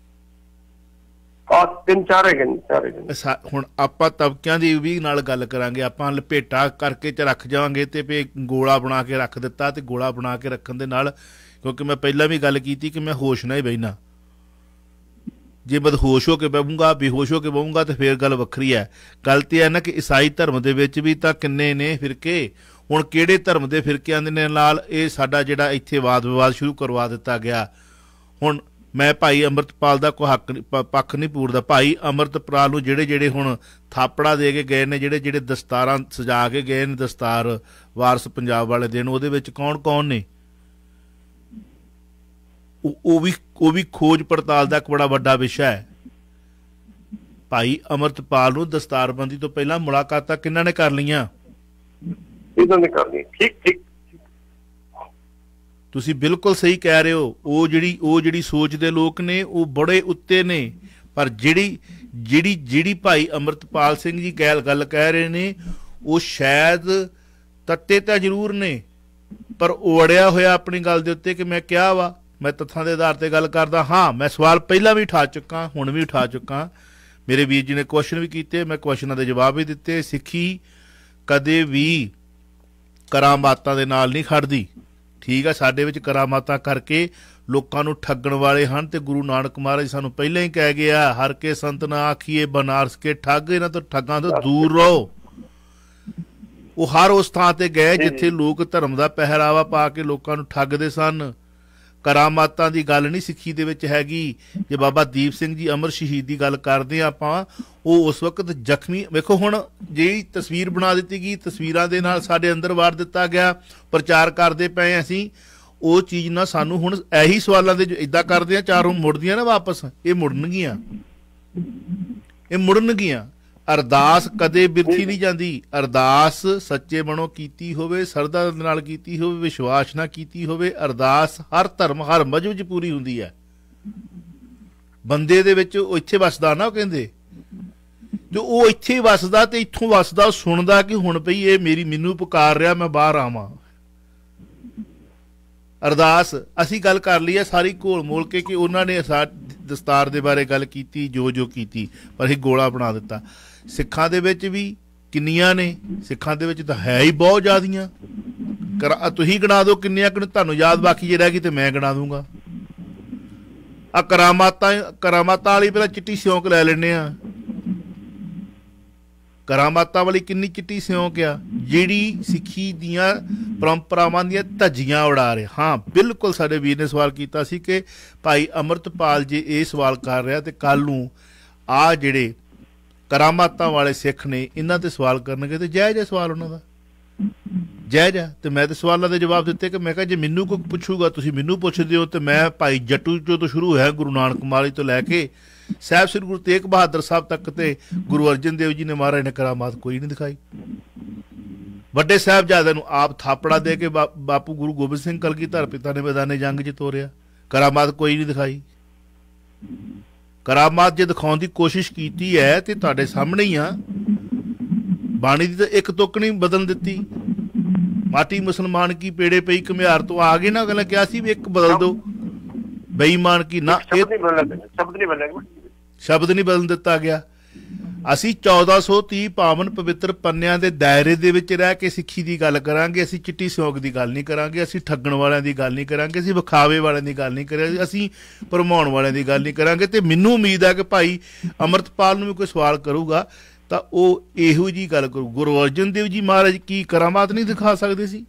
ਤਿੰਨ ਚਾਰ ਹੈਗੇ। ਹੁਣ ਆਪਾਂ ਤਬਕਿਆਂ ਦੀ ਵੀ ਨਾਲ ਗੱਲ ਕਰਾਂਗੇ। ਆਪਾਂ ਲਪੇਟਾ ਕਰਕੇ ਚ ਰੱਖ ਜਾਵਾਂਗੇ ਤੇ ਵੀ ਗੋਲਾ ਬਣਾ ਕੇ ਰੱਖ ਦਿੱਤਾ, ਤੇ ਗੋਲਾ ਬਣਾ ਕੇ ਰੱਖਣ ਦੇ ਨਾਲ, ਕਿਉਂਕਿ ਮੈਂ ਪਹਿਲਾਂ ਵੀ ਗੱਲ ਕੀਤੀ ਕਿ ਮੈਂ ਹੋਸ਼ ਨਾਲ ਹੀ ਬਹਿਣਾ, ਜੇ ਬਦਹੋਸ਼ ਹੋ ਕੇ ਬਹੂੰਗਾ, ਬੇਹੋਸ਼ ਹੋ ਕੇ ਬਹੂੰਗਾ ਤੇ ਫਿਰ ਗੱਲ ਵੱਖਰੀ ਹੈ। ਗੱਲ ਤੇ ਹੈ ਨਾ ਕਿ ਈਸਾਈ ਧਰਮ ਦੇ ਵਿੱਚ ਵੀ ਤਾਂ ਕਿੰਨੇ ਨੇ ਫਿਰਕੇ। ਹੁਣ ਕਿਹੜੇ ਧਰਮ ਦੇ ਫਿਰਕਿਆਂ ਦੇ ਨਾਲ ਇਹ ਸਾਡਾ ਜਿਹੜਾ ਇੱਥੇ ਵਾਦ ਵਿਵਾਦ ਸ਼ੁਰੂ ਕਰਵਾ ਦਿੱਤਾ ਗਿਆ। ਹੁਣ ਮੈਂ ਭਾਈ ਅੰਮ੍ਰਿਤਪਾਲ ਦਾ ਕੋਈ ਹੱਕ ਪੱਖ ਨਹੀਂ ਪੂਰਦਾ। ਭਾਈ ਅੰਮ੍ਰਿਤਪਾਲ ਨੂੰ ਜਿਹੜੇ ਜਿਹੜੇ ਹੁਣ ਥਾਪੜਾ ਦੇ ਕੇ ਗਏ ਨੇ, ਜਿਹੜੇ ਜਿਹੜੇ ਦਸਤਾਰਾਂ ਸਜਾ ਕੇ ਗਏ ਨੇ, ਦਸਤਾਰ ਵਾਰਸ ਪੰਜਾਬ ਵਾਲੇ ਦਿਨ, ਉਹਦੇ ਵਿੱਚ ਕੌਣ ਕੌਣ ਨੇ, ਉਹ ਵੀ ਉਹ ਵੀ ਖੋਜ ਪੜਤਾਲ ਦਾ ਇੱਕ ਬੜਾ ਵੱਡਾ ਵਿਸ਼ਾ ਹੈ। ਭਾਈ ਅੰਮ੍ਰਿਤਪਾਲ ਨੂੰ ਦਸਤਾਰਬੰਦੀ ਤੋਂ ਪਹਿਲਾਂ ਮੁਲਾਕਾਤਾਂ ਕਿਹਨਾਂ ਨੇ ਕਰ ਲਈਆਂ? ਇਹਨਾਂ ਨੇ ਕਰ ਲਈ। ਠੀਕ ਠੀਕ ਤੁਸੀਂ ਬਿਲਕੁਲ ਸਹੀ ਕਹਿ ਰਹੇ ਹੋ। ਉਹ ਜਿਹੜੀ ਉਹ ਜਿਹੜੀ ਸੋਚਦੇ ਲੋਕ ਨੇ ਉਹ ਬੜੇ ਉੱਤੇ ਨੇ, ਪਰ ਜਿਹੜੀ ਜਿਹੜੀ ਜਿਹੜੀ ਭਾਈ ਅੰਮ੍ਰਿਤਪਾਲ ਸਿੰਘ ਜੀ ਗੈਲ ਗੱਲ ਕਹਿ ਰਹੇ ਨੇ ਉਹ ਸ਼ਾਇਦ ਤੱਤੇ ਤਾਂ ਜ਼ਰੂਰ ਨੇ, ਪਰ ਉਹ ਅੜਿਆ ਹੋਇਆ ਆਪਣੀ ਗੱਲ ਦੇ ਉੱਤੇ ਕਿ ਮੈਂ ਕਿਹਾ ਵਾ, ਮੈਂ ਤੱਥਾਂ ਦੇ ਆਧਾਰ ਤੇ ਗੱਲ ਕਰਦਾ ਹਾਂ। ਮੈਂ ਸਵਾਲ ਪਹਿਲਾਂ ਵੀ ਉਠਾ ਚੁੱਕਾ, ਹੁਣ ਵੀ ਉਠਾ ਚੁੱਕਾ। ਮੇਰੇ ਵੀਰ ਜੀ ਨੇ ਕੁਐਸਚਨ ਵੀ ਕੀਤੇ, ਮੈਂ ਕੁਐਸਚਨਾਂ ਦੇ ਜਵਾਬ ਵੀ ਦਿੱਤੇ। ਸਿੱਖੀ ਕਦੇ ਵੀ ਕਰਾਮਾਤਾਂ ਦੇ ਨਾਲ ਨਹੀਂ ਖੜਦੀ, ਠੀਕ ਆ। ਸਾਡੇ ਵਿੱਚ ਕਰਾਮਾਤਾਂ ਕਰਕੇ ਲੋਕਾਂ ਨੂੰ ਠੱਗਣ ਵਾਲੇ ਹਨ, ਤੇ ਗੁਰੂ ਨਾਨਕ ਮਹਾਰਾਜ ਸਾਨੂੰ ਪਹਿਲਾਂ ਹੀ ਕਹਿ ਗਿਆ, ਹਰ ਕੇ ਸੰਤ ਨਾ ਆਖੀਏ ਬਨਾਰਸ ਕੇ ਠੱਗ, ਇਹਨਾਂ ਤੋਂ ਠੱਗਾਂ ਤੋਂ ਦੂਰ ਰਹੋ। ਉਹ ਹਰ ਉਸ ਥਾਂ ਤੇ ਗਏ ਜਿੱਥੇ ਲੋਕ ਧਰਮ ਦਾ ਪਹਿਰਾਵਾ ਪਾ ਕੇ ਲੋਕਾਂ ਨੂੰ ਠੱਗਦੇ ਸਨ। ਕਰਾਮਾਤਾਂ ਦੀ ਗੱਲ ਨਹੀਂ ਸਿੱਖੀ ਦੇ ਵਿੱਚ ਹੈਗੀ। ਜੇ ਬਾਬਾ ਦੀਪ ਸਿੰਘ ਜੀ ਅਮਰ ਸ਼ਹੀਦ ਦੀ ਗੱਲ ਕਰਦੇ ਹਾਂ ਆਪਾਂ, ਉਹ ਉਸ ਵਕਤ ਜ਼ਖਮੀ, ਵੇਖੋ ਹੁਣ ਜਿਹੜੀ ਤਸਵੀਰ ਬਣਾ ਦਿੱਤੀ ਗਈ, ਤਸਵੀਰਾਂ ਦੇ ਨਾਲ ਸਾਡੇ ਅੰਦਰ ਵਾਰ ਦਿੱਤਾ ਗਿਆ, ਪ੍ਰਚਾਰ ਕਰਦੇ ਪਏ ਅਸੀਂ, ਉਹ ਚੀਜ਼ ਨਾਲ ਸਾਨੂੰ ਹੁਣ ਇਹੀ ਸਵਾਲਾਂ ਦੇ ਇੱਦਾਂ ਕਰਦੇ ਆ, ਚਾਰੋਂ ਮੁੜਦੀਆਂ ਨਾ ਵਾਪਸ, ਇਹ ਮੁੜਨਗੀਆਂ, ਇਹ ਮੁੜਨਗੀਆਂ। ਅਰਦਾਸ ਕਦੇ ਬਿਰਥੀ ਨਹੀਂ ਜਾਂਦੀ। ਅਰਦਾਸ ਸੱਚੇ ਮਨੋਂ ਕੀਤੀ ਹੋਵੇ, ਸਰਦਾ ਨਾਲ ਕੀਤੀ ਹੋਵੇ, ਵਿਸ਼ਵਾਸ ਨਾਲ ਕੀਤੀ ਹੋਵੇ, ਅਰਦਾਸ ਹਰ ਧਰਮ ਹਰ ਮਜ਼ਹਬ 'ਚ ਪੂਰੀ ਹੁੰਦੀ ਹੈ। ਬੰਦੇ ਦੇ ਵਿੱਚ ਉਹ ਇੱਥੇ ਵਸਦਾ ਨਾ, ਉਹ ਕਹਿੰਦੇ, ਤੇ ਉਹ ਇੱਥੇ ਵਸਦਾ ਤੇ ਇੱਥੋਂ ਵਸਦਾ, ਸੁਣਦਾ ਕਿ ਹੁਣ ਪਈ ਇਹ ਮੇਰੀ ਮੈਨੂੰ ਪੁਕਾਰ ਰਿਹਾ, ਮੈਂ ਬਾਹਰ ਆਵਾਂ। ਅਰਦਾਸ ਅਸੀਂ ਗੱਲ ਕਰ ਲਈ ਹੈ ਸਾਰੀ ਘੋਲ ਮੋਲ ਕੇ ਕਿ ਉਹਨਾਂ ਨੇ ਦਸਤਾਰ ਦੇ ਬਾਰੇ ਗੱਲ ਕੀਤੀ, ਜੋ ਜੋ ਕੀਤੀ, ਪਰ ਅਸੀਂ ਗੋਲਾ ਬਣਾ ਦਿੱਤਾ। ਸਿੱਖਾਂ ਦੇ ਵਿੱਚ ਵੀ ਕਿੰਨੀਆਂ ਨੇ, ਸਿੱਖਾਂ ਦੇ ਵਿੱਚ ਤਾਂ ਹੈ ਹੀ ਬਹੁਤ ਜ਼ਿਆਦੀਆਂ। ਕਰ ਤੁਸੀਂ ਗਿਣਾ ਦਿਓ ਕਿੰਨੀਆਂ ਕਿ ਤੁਹਾਨੂੰ ਯਾਦ, ਬਾਕੀ ਜੇ ਰਹਿ ਗਈ ਤੇ ਮੈਂ ਗਿਣਾ ਦੂੰਗਾ। ਆ ਕਰਾਮਾਤਾਂ ਕਰਾਮਾਤਾਂ ਵਾਲੀ ਪਹਿਲਾਂ ਚਿੱਟੀ ਸਿਉਂਕ ਲੈ ਲੈਂਦੇ ਆ। ਕਰਾਮਾਤਾਂ ਵਾਲੀ ਕਿੰਨੀ ਚਿੱਟੀ ਸਿਉਂਕ ਆ, ਜਿਹੜੀ ਸਿੱਖੀ ਦੀਆਂ ਪਰੰਪਰਾਵਾਂ ਦੀਆਂ ਧੱਜੀਆਂ ਉਡਾ ਰਹੇ। ਹਾਂ ਬਿਲਕੁਲ, ਸਾਡੇ ਵੀਰ ਨੇ ਸਵਾਲ ਕੀਤਾ ਸੀ ਕਿ ਭਾਈ ਅੰਮ੍ਰਿਤਪਾਲ ਜੀ ਇਹ ਸਵਾਲ ਕਰ ਰਿਹਾ ਤੇ ਕੱਲ ਨੂੰ ਆ ਜਿਹੜੇ ਕਰਾਮਾਤਾਂ ਵਾਲੇ ਸਿੱਖ ਨੇ ਇਹਨਾਂ ਤੇ ਸਵਾਲ ਕਰਨਗੇ, ਤੇ ਜਾਇਜ਼ ਹੈ ਸਵਾਲ ਉਹਨਾਂ ਦਾ, ਜਾਇਜ਼ ਹੈ। ਤੇ ਮੈਂ ਤੇ ਸਵਾਲਾਂ ਦੇ ਜਵਾਬ ਦਿੱਤੇ ਕਿ ਮੈਂ ਕਿਹਾ ਜੇ ਮੈਨੂੰ ਕੋਈ ਪੁੱਛੂਗਾ, ਤੁਸੀਂ ਮੈਨੂੰ ਪੁੱਛਦੇ ਹੋ, ਤੇ ਮੈਂ ਭਾਈ ਜੱਟੂ ਚੋਂ ਤੋਂ ਸ਼ੁਰੂ ਹੋਇਆ, ਗੁਰੂ ਨਾਨਕ ਮਹਾਰਾਜ ਤੋਂ ਲੈ ਕੇ ਸਾਹਿਬ ਸ੍ਰੀ ਗੁਰੂ ਤੇਗ ਬਹਾਦਰ ਸਾਹਿਬ ਤੱਕ, ਤੇ ਗੁਰੂ ਅਰਜਨ ਦੇਵ ਜੀ ਨੇ ਮਹਾਰਾਜ ਨੇ ਕਰਾਮਾਤ ਕੋਈ ਨਹੀਂ ਦਿਖਾਈ। ਵੱਡੇ ਸਾਹਿਬਜ਼ਾਦਿਆਂ ਨੂੰ ਆਪ ਥਾਪੜਾ ਦੇ ਕੇ ਬਾ ਬਾਪੂ ਗੁਰੂ ਗੋਬਿੰਦ ਸਿੰਘ ਕਲਗੀਧਰ ਪਿਤਾ ਨੇ ਮੈਦਾਨੇ ਜੰਗ 'ਚ ਤੋਰਿਆ, ਕਰਾਮਾਤ ਕੋਈ ਨਹੀਂ ਦਿਖਾਈ। ਕਰਾਮਾਤ ਜੇ ਦਿਖਾਉਣ ਦੀ ਕੋਸ਼ਿਸ਼ ਕੀਤੀ ਹੈ ਤੇ ਤੁਹਾਡੇ ਸਾਹਮਣੇ ਹੀ ਆ। ਬਾਣੀ ਦੀ ਤਾਂ ਇੱਕ ਤੁਕ ਨਹੀਂ ਬਦਲ ਦਿੱਤੀ। ਮਾਟੀ ਮੁਸਲਮਾਨ ਕੀ ਪੇੜੇ ਪਈ ਘੁਮਿਆਰ ਤੋਂ ਆ ਗਏ ਨਾ, ਅਗਲਾ ਕਿਹਾ ਸੀ ਵੀ ਇੱਕ ਬਦਲ ਦੋ, ਬੇਈਮਾਨ ਕੀ ਨਾ, ਇਹ ਸ਼ਬਦ ਨਹੀਂ ਬਦਲ ਦਿੱਤਾ ਗਿਆ। ਅਸੀਂ ਚੌਦਾਂ ਸੌ ਤੀਹ ਪਾਵਨ ਪਵਿੱਤਰ ਪੰਨਿਆਂ ਦੇ ਦਾਇਰੇ ਦੇ ਵਿੱਚ ਰਹਿ ਕੇ ਸਿੱਖੀ ਦੀ ਗੱਲ ਕਰਾਂਗੇ। ਅਸੀਂ ਚਿੱਟੀ ਸਿਉਂਕ ਦੀ ਗੱਲ ਨਹੀਂ ਕਰਾਂਗੇ, ਅਸੀਂ ਠੱਗਣ ਵਾਲਿਆਂ ਦੀ ਗੱਲ ਨਹੀਂ ਕਰਾਂਗੇ, ਅਸੀਂ ਵਿਖਾਵੇ ਵਾਲਿਆਂ ਦੀ ਗੱਲ ਨਹੀਂ ਕਰਾਂਗੇ, ਅਸੀਂ ਭਰਮਾਉਣ ਵਾਲਿਆਂ ਦੀ ਗੱਲ ਨਹੀਂ ਕਰਾਂਗੇ। ਤੇ ਮੈਨੂੰ ਉਮੀਦ ਹੈ ਕਿ ਭਾਈ ਅੰਮ੍ਰਿਤਪਾਲ ਨੂੰ ਵੀ ਕੋਈ ਸਵਾਲ ਕਰੂਗਾ ਤਾਂ ਉਹ ਇਹੋ ਜਿਹੀ ਗੱਲ ਕਰੂ। ਗੁਰੂ ਅਰਜਨ ਦੇਵ ਜੀ ਮਹਾਰਾਜ ਕੀ ਕਰਾਮਾਤ ਨਹੀਂ ਦਿਖਾ ਸਕਦੇ ਸੀ?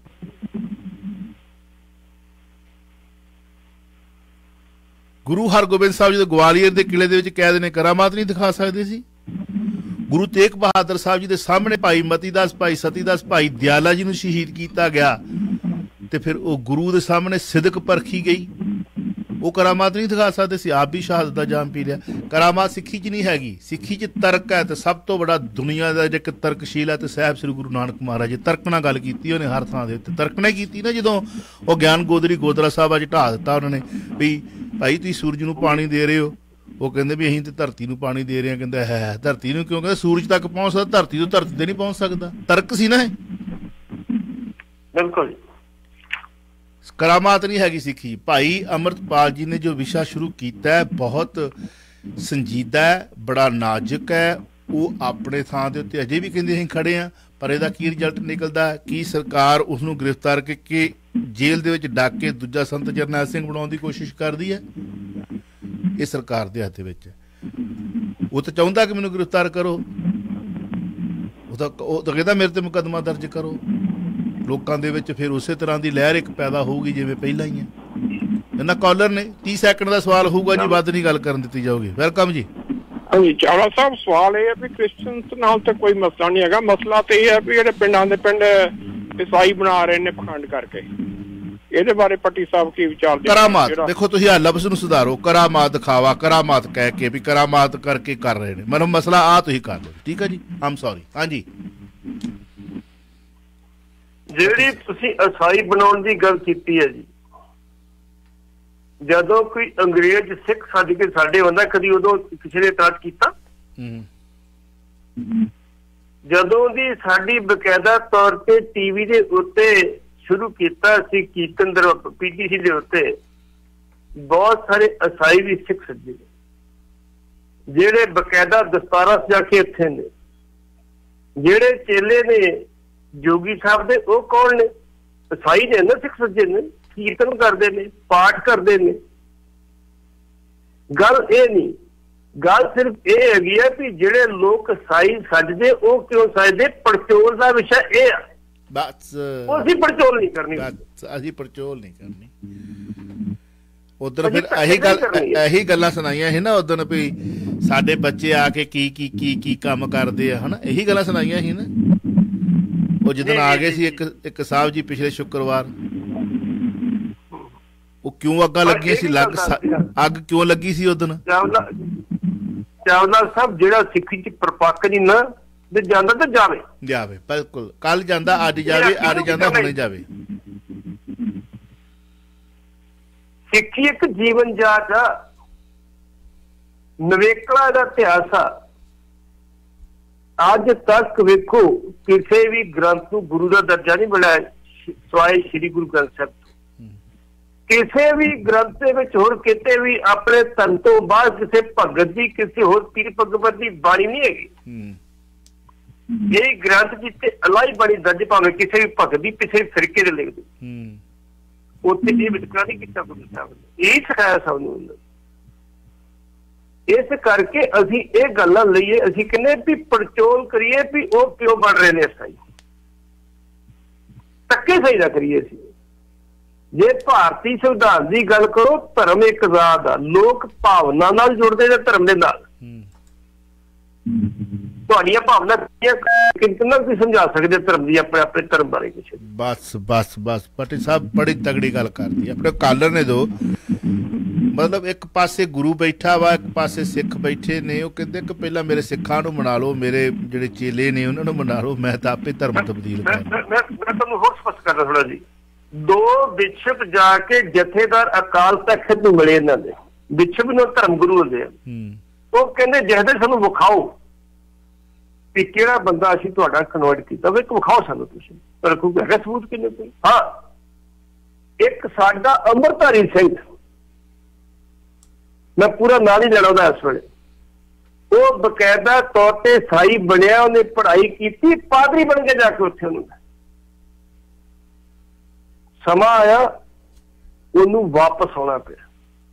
ਗੁਰੂ ਹਰਗੋਬਿੰਦ ਸਾਹਿਬ ਜੀ ਦੇ ਗਵਾਲੀਅਰ ਦੇ ਕਿਲੇ ਦੇ ਵਿੱਚ ਕੈਦ ਨੇ, ਕਰਾਮਾਤ ਨਹੀਂ ਦਿਖਾ ਸਕਦੇ ਸੀ? ਗੁਰੂ ਤੇਗ ਬਹਾਦਰ ਸਾਹਿਬ ਜੀ ਦੇ ਸਾਹਮਣੇ ਭਾਈ ਮਤੀਦਾਸ, ਭਾਈ ਸਤੀਦਾਸ, ਭਾਈ ਦਿਆਲਾ ਜੀ ਨੂੰ ਸ਼ਹੀਦ ਕੀਤਾ ਗਿਆ, ਤੇ ਫਿਰ ਉਹ ਗੁਰੂ ਦੇ ਸਾਹਮਣੇ ਸਿਦਕ ਪਰਖੀ ਗਈ, ਉਹ ਕਰਾਮਾਤ ਨਹੀਂ ਦਿਖਾ ਸਕਦੇ ਸੀ? ਆਪ ਵੀ ਸ਼ਹਾਦਤ ਦਾ ਜਾਮ ਪੀ ਲਿਆ। ਕਰਾਮਾਤ ਸਿੱਖੀ 'ਚ ਨਹੀਂ ਹੈਗੀ, ਸਿੱਖੀ 'ਚ ਤਰਕ ਹੈ, ਤੇ ਸਭ ਤੋਂ ਬੜਾ ਦੁਨੀਆ ਦਾ ਇੱਕ ਤਰਕਸ਼ੀਲ ਹੈ ਤੇ ਸਾਹਿਬ ਸ੍ਰੀ ਗੁਰੂ ਨਾਨਕ ਮਹਾਰਾਜ ਜੀ। ਤਰਕ ਨਾਲ ਗੱਲ ਕੀਤੀ ਉਹਨੇ ਹਰ ਥਾਂ ਦੇ ਉੱਤੇ, ਤਰਕ ਨੇ ਕੀਤੀ ਨਾ। ਜਦੋਂ ਉਹ ਗਿਆਨ ਗੋਦਰੀ ਗੋਦਰਾ ਸਾਹਿਬ ਅੱਜ ਢਾਹ ਦਿੱਤਾ ਉਹਨਾਂ ਨੇ ਵੀ ਭਾਈ ਤੁਸੀਂ ਸੂਰਜ ਨੂੰ ਪਾਣੀ ਦੇ ਰਹੇ ਹੋ, ਉਹ ਕਹਿੰਦੇ ਵੀ ਅਸੀਂ ਤੇ ਧਰਤੀ ਨੂੰ ਪਾਣੀ ਦੇ ਰਹੇ ਹਾਂ। ਕਹਿੰਦਾ ਹੈ ਧਰਤੀ ਨੂੰ ਕਿਉਂ? ਕਹਿੰਦਾ ਸੂਰਜ ਤੱਕ ਪਹੁੰਚ ਸਕਦਾ, ਧਰਤੀ ਤੋਂ ਧਰਤੀ ਤੇ ਨਹੀਂ ਪਹੁੰਚ ਸਕਦਾ। ਤਰਕ ਸੀ ਨਾ ਇਹ, ਬਿਲਕੁਲ। ਕਰਾਮਾਤ ਨਹੀਂ ਹੈਗੀ ਸਿੱਖੀ। ਭਾਈ ਅੰਮ੍ਰਿਤਪਾਲ ਜੀ ਨੇ ਜੋ ਵਿਸ਼ਾ ਸ਼ੁਰੂ ਕੀਤਾ ਹੈ ਬਹੁਤ ਸੰਜੀਦਾ ਹੈ, ਬੜਾ ਨਾਜ਼ੁਕ ਹੈ। ਉਹ ਆਪਣੇ ਥਾਂ ਦੇ ਉੱਤੇ ਅਜੇ ਵੀ ਕਹਿੰਦੇ ਅਸੀਂ ਖੜੇ ਹਾਂ, ਪਰ ਇਹਦਾ ਕੀ ਰਿਜ਼ਲਟ ਨਿਕਲਦਾ? ਕੀ ਸਰਕਾਰ ਉਸਨੂੰ ਗ੍ਰਿਫਤਾਰ ਕਰਕੇ ਜੇਲ੍ਹ ਦੇ ਵਿੱਚ ਡੱਕ ਕੇ ਦੂਜਾ ਸੰਤ ਜਰਨੈਲ ਸਿੰਘ ਬਣਾਉਣ ਦੀ ਕੋਸ਼ਿਸ਼ ਕਰਦੀ ਹੈ? ਇਹ ਸਰਕਾਰ ਦੇ ਹੱਥ ਵਿੱਚ ਹੈ। ਉਹ ਤਾਂ ਚਾਹੁੰਦਾ ਕਿ ਮੈਨੂੰ ਗ੍ਰਿਫਤਾਰ ਕਰੋ, ਉਹ ਤਾਂ ਉਹ ਤਾਂ ਕਹਿੰਦਾ ਮੇਰੇ ਤੇ ਮੁਕੱਦਮਾ ਦਰਜ ਕਰੋ। ਲੋਕਾਂ ਦੇ ਵਿੱਚ ਫਿਰ ਉਸੇ ਤਰ੍ਹਾਂ ਦੀ ਲਹਿਰ ਇੱਕ ਪੈਦਾ ਹੋਊਗੀ ਜਿਵੇਂ ਪਹਿਲਾਂ ਹੀ ਹੈ। ਇਹਨਾਂ ਕਾਲਰ ਨੇ ਤੀਹ ਸੈਕਿੰਡ ਦਾ ਸਵਾਲ ਹੋਊਗਾ ਜੀ, ਵੱਧ ਨਹੀਂ ਗੱਲ ਕਰਨ ਦਿੱਤੀ ਜਾਊਗੀ। ਵੈਲਕਮ ਜੀ। ਹਾਂਜੀ ਚਾਵਲਾ ਸਾਹਿਬ, ਸਵਾਲ ਇਹ ਹੈ ਵੀ ਕ੍ਰਿਸਚਨ ਨਾਲ ਤਾਂ ਕੋਈ ਮਸਲਾ ਨਹੀਂ ਹੈਗਾ, ਮਸਲਾ ਤਾਂ ਇਹ ਹੈ ਵੀ ਜਿਹੜੇ ਪਿੰਡਾਂ ਦੇ ਪਿੰਡ ਈਸਾਈ ਬਣਾ ਰਹੇ ਨੇ ਪਖੰਡ ਕਰਕੇ, ਇਹਦੇ ਬਾਰੇ ਪੱਟੀ ਸਾਹਿਬ ਕੀ ਵਿਚਾਰ? ਕਰਾਮਾਤ ਦੇਖੋ, ਤੁਸੀਂ ਆ ਲਫ਼ਜ਼ ਨੂੰ ਸੁਧਾਰੋ, ਕਰਾਮਾਤ ਦਿਖਾਵਾ, ਕਰਾਮਾਤ ਕਹਿ ਕੇ ਵੀ ਕਰਾਮਾਤ ਕਰਕੇ ਕਰ ਰਹੇ ਨੇ, ਮਤਲਬ ਮਸਲਾ ਆ ਤੁਸੀਂ ਕਰ ਲਓ, ਠੀਕ ਹੈ ਜੀ। I'm sorry. ਹਾਂਜੀ, ਜਿਹੜੀ ਤੁਸੀਂ ਈਸਾਈ ਬਣਾਉਣ ਦੀ ਗੱਲ ਕੀਤੀ ਹੈ ਜੀ, ਜਦੋਂ ਕੋਈ ਅੰਗਰੇਜ਼ ਸਿੱਖ ਸੱਜ ਕੇ ਸਾਡੇ ਹੁੰਦਾ, ਕਦੀ ਉਦੋਂ ਕਿਸੇ ਨੇ ਇਤਰਾਜ਼ ਕੀਤਾ? ਜਦੋਂ ਦੀ ਸਾਡੀ ਬਕਾਇਦਾ ਤੌਰ ਤੇ ਟੀਵੀ ਦੇ ਉੱਤੇ ਸ਼ੁਰੂ ਕੀਤਾ ਸੀ ਕੀਰਤਨ ਪੀਟੀਸੀ ਦੇ ਉੱਤੇ, ਬਹੁਤ ਸਾਰੇ ਈਸਾਈ ਵੀ ਸਿੱਖ ਸੱਜੇ ਜਿਹੜੇ ਬਕਾਇਦਾ ਦਸਤਾਰਾਂ ਸਜਾ ਕੇ ਇੱਥੇ ਨੇ। ਜਿਹੜੇ ਚੇਲੇ ਨੇ ਜੋਗੀ ਸਾਹਿਬ ਦੇ, ਉਹ ਕੌਣ ਨੇ? ਈਸਾਈ ਨੇ ਨਾ, ਸਿੱਖ ਸੱਜੇ ਨੇ, ਕੀਰਤਨ ਕਰਦੇ ਨੇ, ਪਾਠ ਕਰਦੇ ਨੇ। ਗੱਲ ਇਹ ਨਹੀਂ, ਗੱਲ ਸਿਰਫ ਇਹ ਹੈਗੀ ਹੈ ਵੀ ਜਿਹੜੇ ਲੋਕ ਈਸਾਈ ਸੱਜਦੇ ਉਹ ਕਿਉਂ ਸੱਜਦੇ? ਪੜਚੋਲ ਦਾ ਵਿਸ਼ਾ ਇਹ ਆ, ਬਸ ਅਸੀਂ ਪੜਚੋਲ ਨਹੀਂ ਕਰਨੀ, ਅਸੀਂ ਪੜਚੋਲ ਨਹੀਂ ਕਰਨੀ। ਉਧਰ ਫਿਰ ਇਹੀ ਗੱਲ ਇਹੀ ਗੱਲਾਂ ਸੁਣਾਈਆਂ ਸੀ ਨਾ ਉਦੋਂ ਵੀ ਸਾਡੇ ਬੱਚੇ ਆ ਕੇ ਕੀ ਕੀ ਕੀ ਕੀ ਕੰਮ ਕਰਦੇ ਆ, ਹਨਾ, ਇਹੀ ਗੱਲਾਂ ਸੁਣਾਈਆਂ ਸੀ ਨਾ ਉਹ ਜਦੋਂ ਆ ਗਏ ਸੀ। ਇੱਕ ਇੱਕ ਸਾਹਿਬ ਜੀ ਪਿਛਲੇ ਸ਼ੁੱਕਰਵਾਰ, ਉਹ ਕਿਉਂ ਅੱਗਾਂ ਲੱਗੀਆਂ ਸੀ? ਲੱਗ ਅੱਗ ਕਿਉਂ ਲੱਗੀ ਸੀ ਉਦੋਂ? ਚਾਵਲਾ ਸਾਹਿਬ ਜਿਹੜਾ ਸਿੱਖੀ ਚ ਪ੍ਰਪੱਕ ਨਹੀਂ ਨਾ ਜਾਂਦਾ ਤਾਂ ਜਾਵੇ ਜਾਵੇ, ਬਿਲਕੁਲ। ਕੱਲ ਜਾਂਦਾ, ਅੱਜ ਜਾਵੇ, ਅੱਜ ਜਾਂਦਾ, ਹੁਣੇ ਜਾਵੇ। ਸਿੱਖੀ ਇੱਕ ਜੀਵਨ ਜਾਚ ਆ, ਨਵੇਕਲਾ ਦਾ ਇਤਿਹਾਸ ਆ। ਅੱਜ ਤੱਕ ਵੇਖੋ ਕਿਸੇ ਵੀ ਗ੍ਰੰਥ ਨੂੰ ਗੁਰੂ ਦਾ ਦਰਜਾ ਨਹੀਂ ਮਿਲਿਆ ਸਿਵਾਏ ਸ੍ਰੀ ਗੁਰੂ ਗ੍ਰੰਥ ਸਾਹਿਬ ਤੋਂ। ਕਿਸੇ ਵੀ ਗ੍ਰੰਥ ਦੇ ਵਿੱਚ ਹੋਰ ਕਿਤੇ ਵੀ ਆਪਣੇ ਧਨ ਤੋਂ ਬਾਅਦ ਕਿਸੇ ਭਗਤ ਦੀ, ਕਿਸੇ ਹੋਰ ਪੀਰ ਭਗਵਤ ਦੀ ਬਾਣੀ ਨਹੀਂ ਹੈਗੀ। ਇਹ ਗ੍ਰੰਥ ਜਿੱਥੇ ਅਲਾਈ ਬਾਣੀ ਦਰਜ, ਭਾਵੇਂ ਕਿਸੇ ਵੀ ਭਗਤ ਦੀ, ਕਿਸੇ ਫਿਰਕੇ ਦੇ ਲਿਖਦੇ, ਉੱਥੇ ਇਹ ਵਿਤਕਰਾ ਨਹੀਂ ਕੀਤਾ ਗੁਰੂ ਸਾਹਿਬ ਨੇ। ਇਹ ਸਿਖਾਇਆ ਸਭ ਨੂੰ। ਇਸ ਕਰਕੇ ਅਸੀਂ ਇਹ ਗੱਲਾਂ ਲਈਏ, ਅਸੀਂ ਕਹਿੰਦੇ ਵੀ ਪੜਚੋਲ ਕਰੀਏ ਵੀ ਉਹ ਕਿਉਂ ਬਣ ਰਹੇ ਨੇ ਈਸਾਈ, ਧੱਕੇ ਸਹੀ ਨਾ ਕਰੀਏ। ਅਸੀਂ ਜੇ ਭਾਰਤੀ ਸੰਵਿਧਾਨ ਦੀ ਗੱਲ ਕਰੋ, ਧਰਮ ਇੱਕ ਆਜ਼ਾਦ ਆ, ਲੋਕ ਭਾਵਨਾ ਨਾਲ ਜੁੜਦੇ ਨੇ ਧਰਮ ਦੇ ਨਾਲ। ਤੁਹਾਡੀਆਂ ਭਾਵਨਾ ਕਿੰਨਾ ਤੁਸੀਂ ਸਮਝਾ ਸਕਦੇ ਧਰਮ ਦੀ, ਆਪਣੇ ਆਪਣੇ ਧਰਮ ਬਾਰੇ ਕੁਛ? ਬਸ ਬਸ ਬਸ ਪੱਟੀ ਸਾਹਿਬ ਬੜੀ ਤਗੜੀ ਗੱਲ ਕਰਦੀ ਆਪਣੇ ਕਾਲਰ ਨੇ। ਦੋ ਮਤਲਬ ਇੱਕ ਪਾਸੇ ਗੁਰੂ ਬੈਠਾ ਵਾ, ਇੱਕ ਪਾਸੇ ਸਿੱਖ ਬੈਠੇ ਨੇ। ਉਹ ਕਹਿੰਦੇ ਕਿ ਪਹਿਲਾਂ ਮੇਰੇ ਸਿੱਖਾਂ ਨੂੰ ਮਨਾ ਲਓ, ਮੇਰੇ ਜਿਹੜੇ ਚੇਲੇ ਨੇ ਉਹਨਾਂ ਨੂੰ ਮਨਾ ਲਓ, ਮੈਂ ਤਾਂ ਆਪੇ ਧਰਮ ਤਬਦੀਲ ਕਰਾਂ। ਮੈਂ ਤੁਹਾਨੂੰ ਹੋਰ ਸਪਸ਼ਟ ਕਰਦਾ ਥੋੜਾ ਜੀ। ਦੋ ਬਿਸ਼ਪ ਜਾ ਕੇ ਜਥੇਦਾਰ ਅਕਾਲ ਤਖਤ ਨੂੰ ਮਿਲੇ, ਇਹਨਾਂ ਦੇ ਬਿਸ਼ਪ ਨੂੰ ਧਰਮ ਗੁਰੂ ਹੁੰਦੇ ਆ। ਉਹ ਕਹਿੰਦੇ ਜਿਹਦੇ ਸਾਨੂੰ ਵਿਖਾਓ ਵੀ ਕਿਹੜਾ ਬੰਦਾ ਅਸੀਂ ਤੁਹਾਡਾ ਕਨਵਰਟ ਕੀਤਾ, ਵੀ ਵਿਖਾਓ ਸਾਨੂੰ ਤੁਸੀਂ, ਪਰ ਕੋਈ ਹੈਗਾ ਸਬੂਤ ਕਿੰਨੇ ਕੋਈ? ਹਾਂ, ਇੱਕ ਸਾਡਾ ਅੰਮ੍ਰਿਤਧਾਰੀ ਸਿੰਘ, ਮੈਂ ਪੂਰਾ ਨਾਂ ਨਹੀਂ ਲੈਣਾ ਉਹਦਾ ਇਸ ਵੇਲੇ, ਉਹ ਬਕਾਇਦਾ ਤੌਰ ਤੇ ਈਸਾਈ ਬਣਿਆ, ਉਹਨੇ ਪੜ੍ਹਾਈ ਕੀਤੀ, ਪਾਦਰੀ ਬਣ ਕੇ ਜਾ ਕੇ ਉੱਥੇ ਉਹਨੂੰ ਸਮਾਂ ਆਇਆ, ਉਹਨੂੰ ਵਾਪਸ ਆਉਣਾ ਪਿਆ,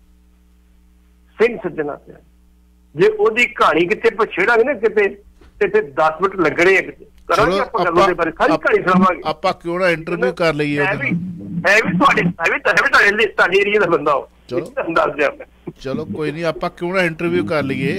ਸਿੰਘ ਸੱਜਣਾ ਪਿਆ। ਜੇ ਉਹਦੀ ਕਹਾਣੀ ਕਿਤੇ ਪਛੇੜਾਂਗੇ ਨਾ ਕਿਤੇ, ਤੇ ਫਿਰ ਦਸ ਮਿੰਟ ਲੱਗਣੇ ਆ ਕਿਤੇ। ਕਰਾਂਗੇ ਆਪਾਂ ਗੱਲਾਂ ਦੇ ਬਾਰੇ, ਸਾਰੀ ਕਹਾਣੀ ਸੁਣਾਵਾਂਗੇ। ਆਪਾਂ ਕਿਉਂ ਨਾ ਇੰਟਰਵਿਊ ਕਰ ਲਈਏ। ਹੈ ਵੀ ਹੈ ਵੀ ਤੁਹਾਡੇ ਹੈ ਵੀ ਤੁਹਾਡੇ ਤੁਹਾਡੇ ਏਰੀਆ ਦਾ ਬੰਦਾ ਉਹ। ਦੱਸ ਦਿਆਂ ਚਲੋ ਕੋਈ ਨਹੀਂ, ਆਪਾਂ ਕਿਉਂ ਨਾ ਇੰਟਰਵਿਊ ਕਰ ਲਈਏ।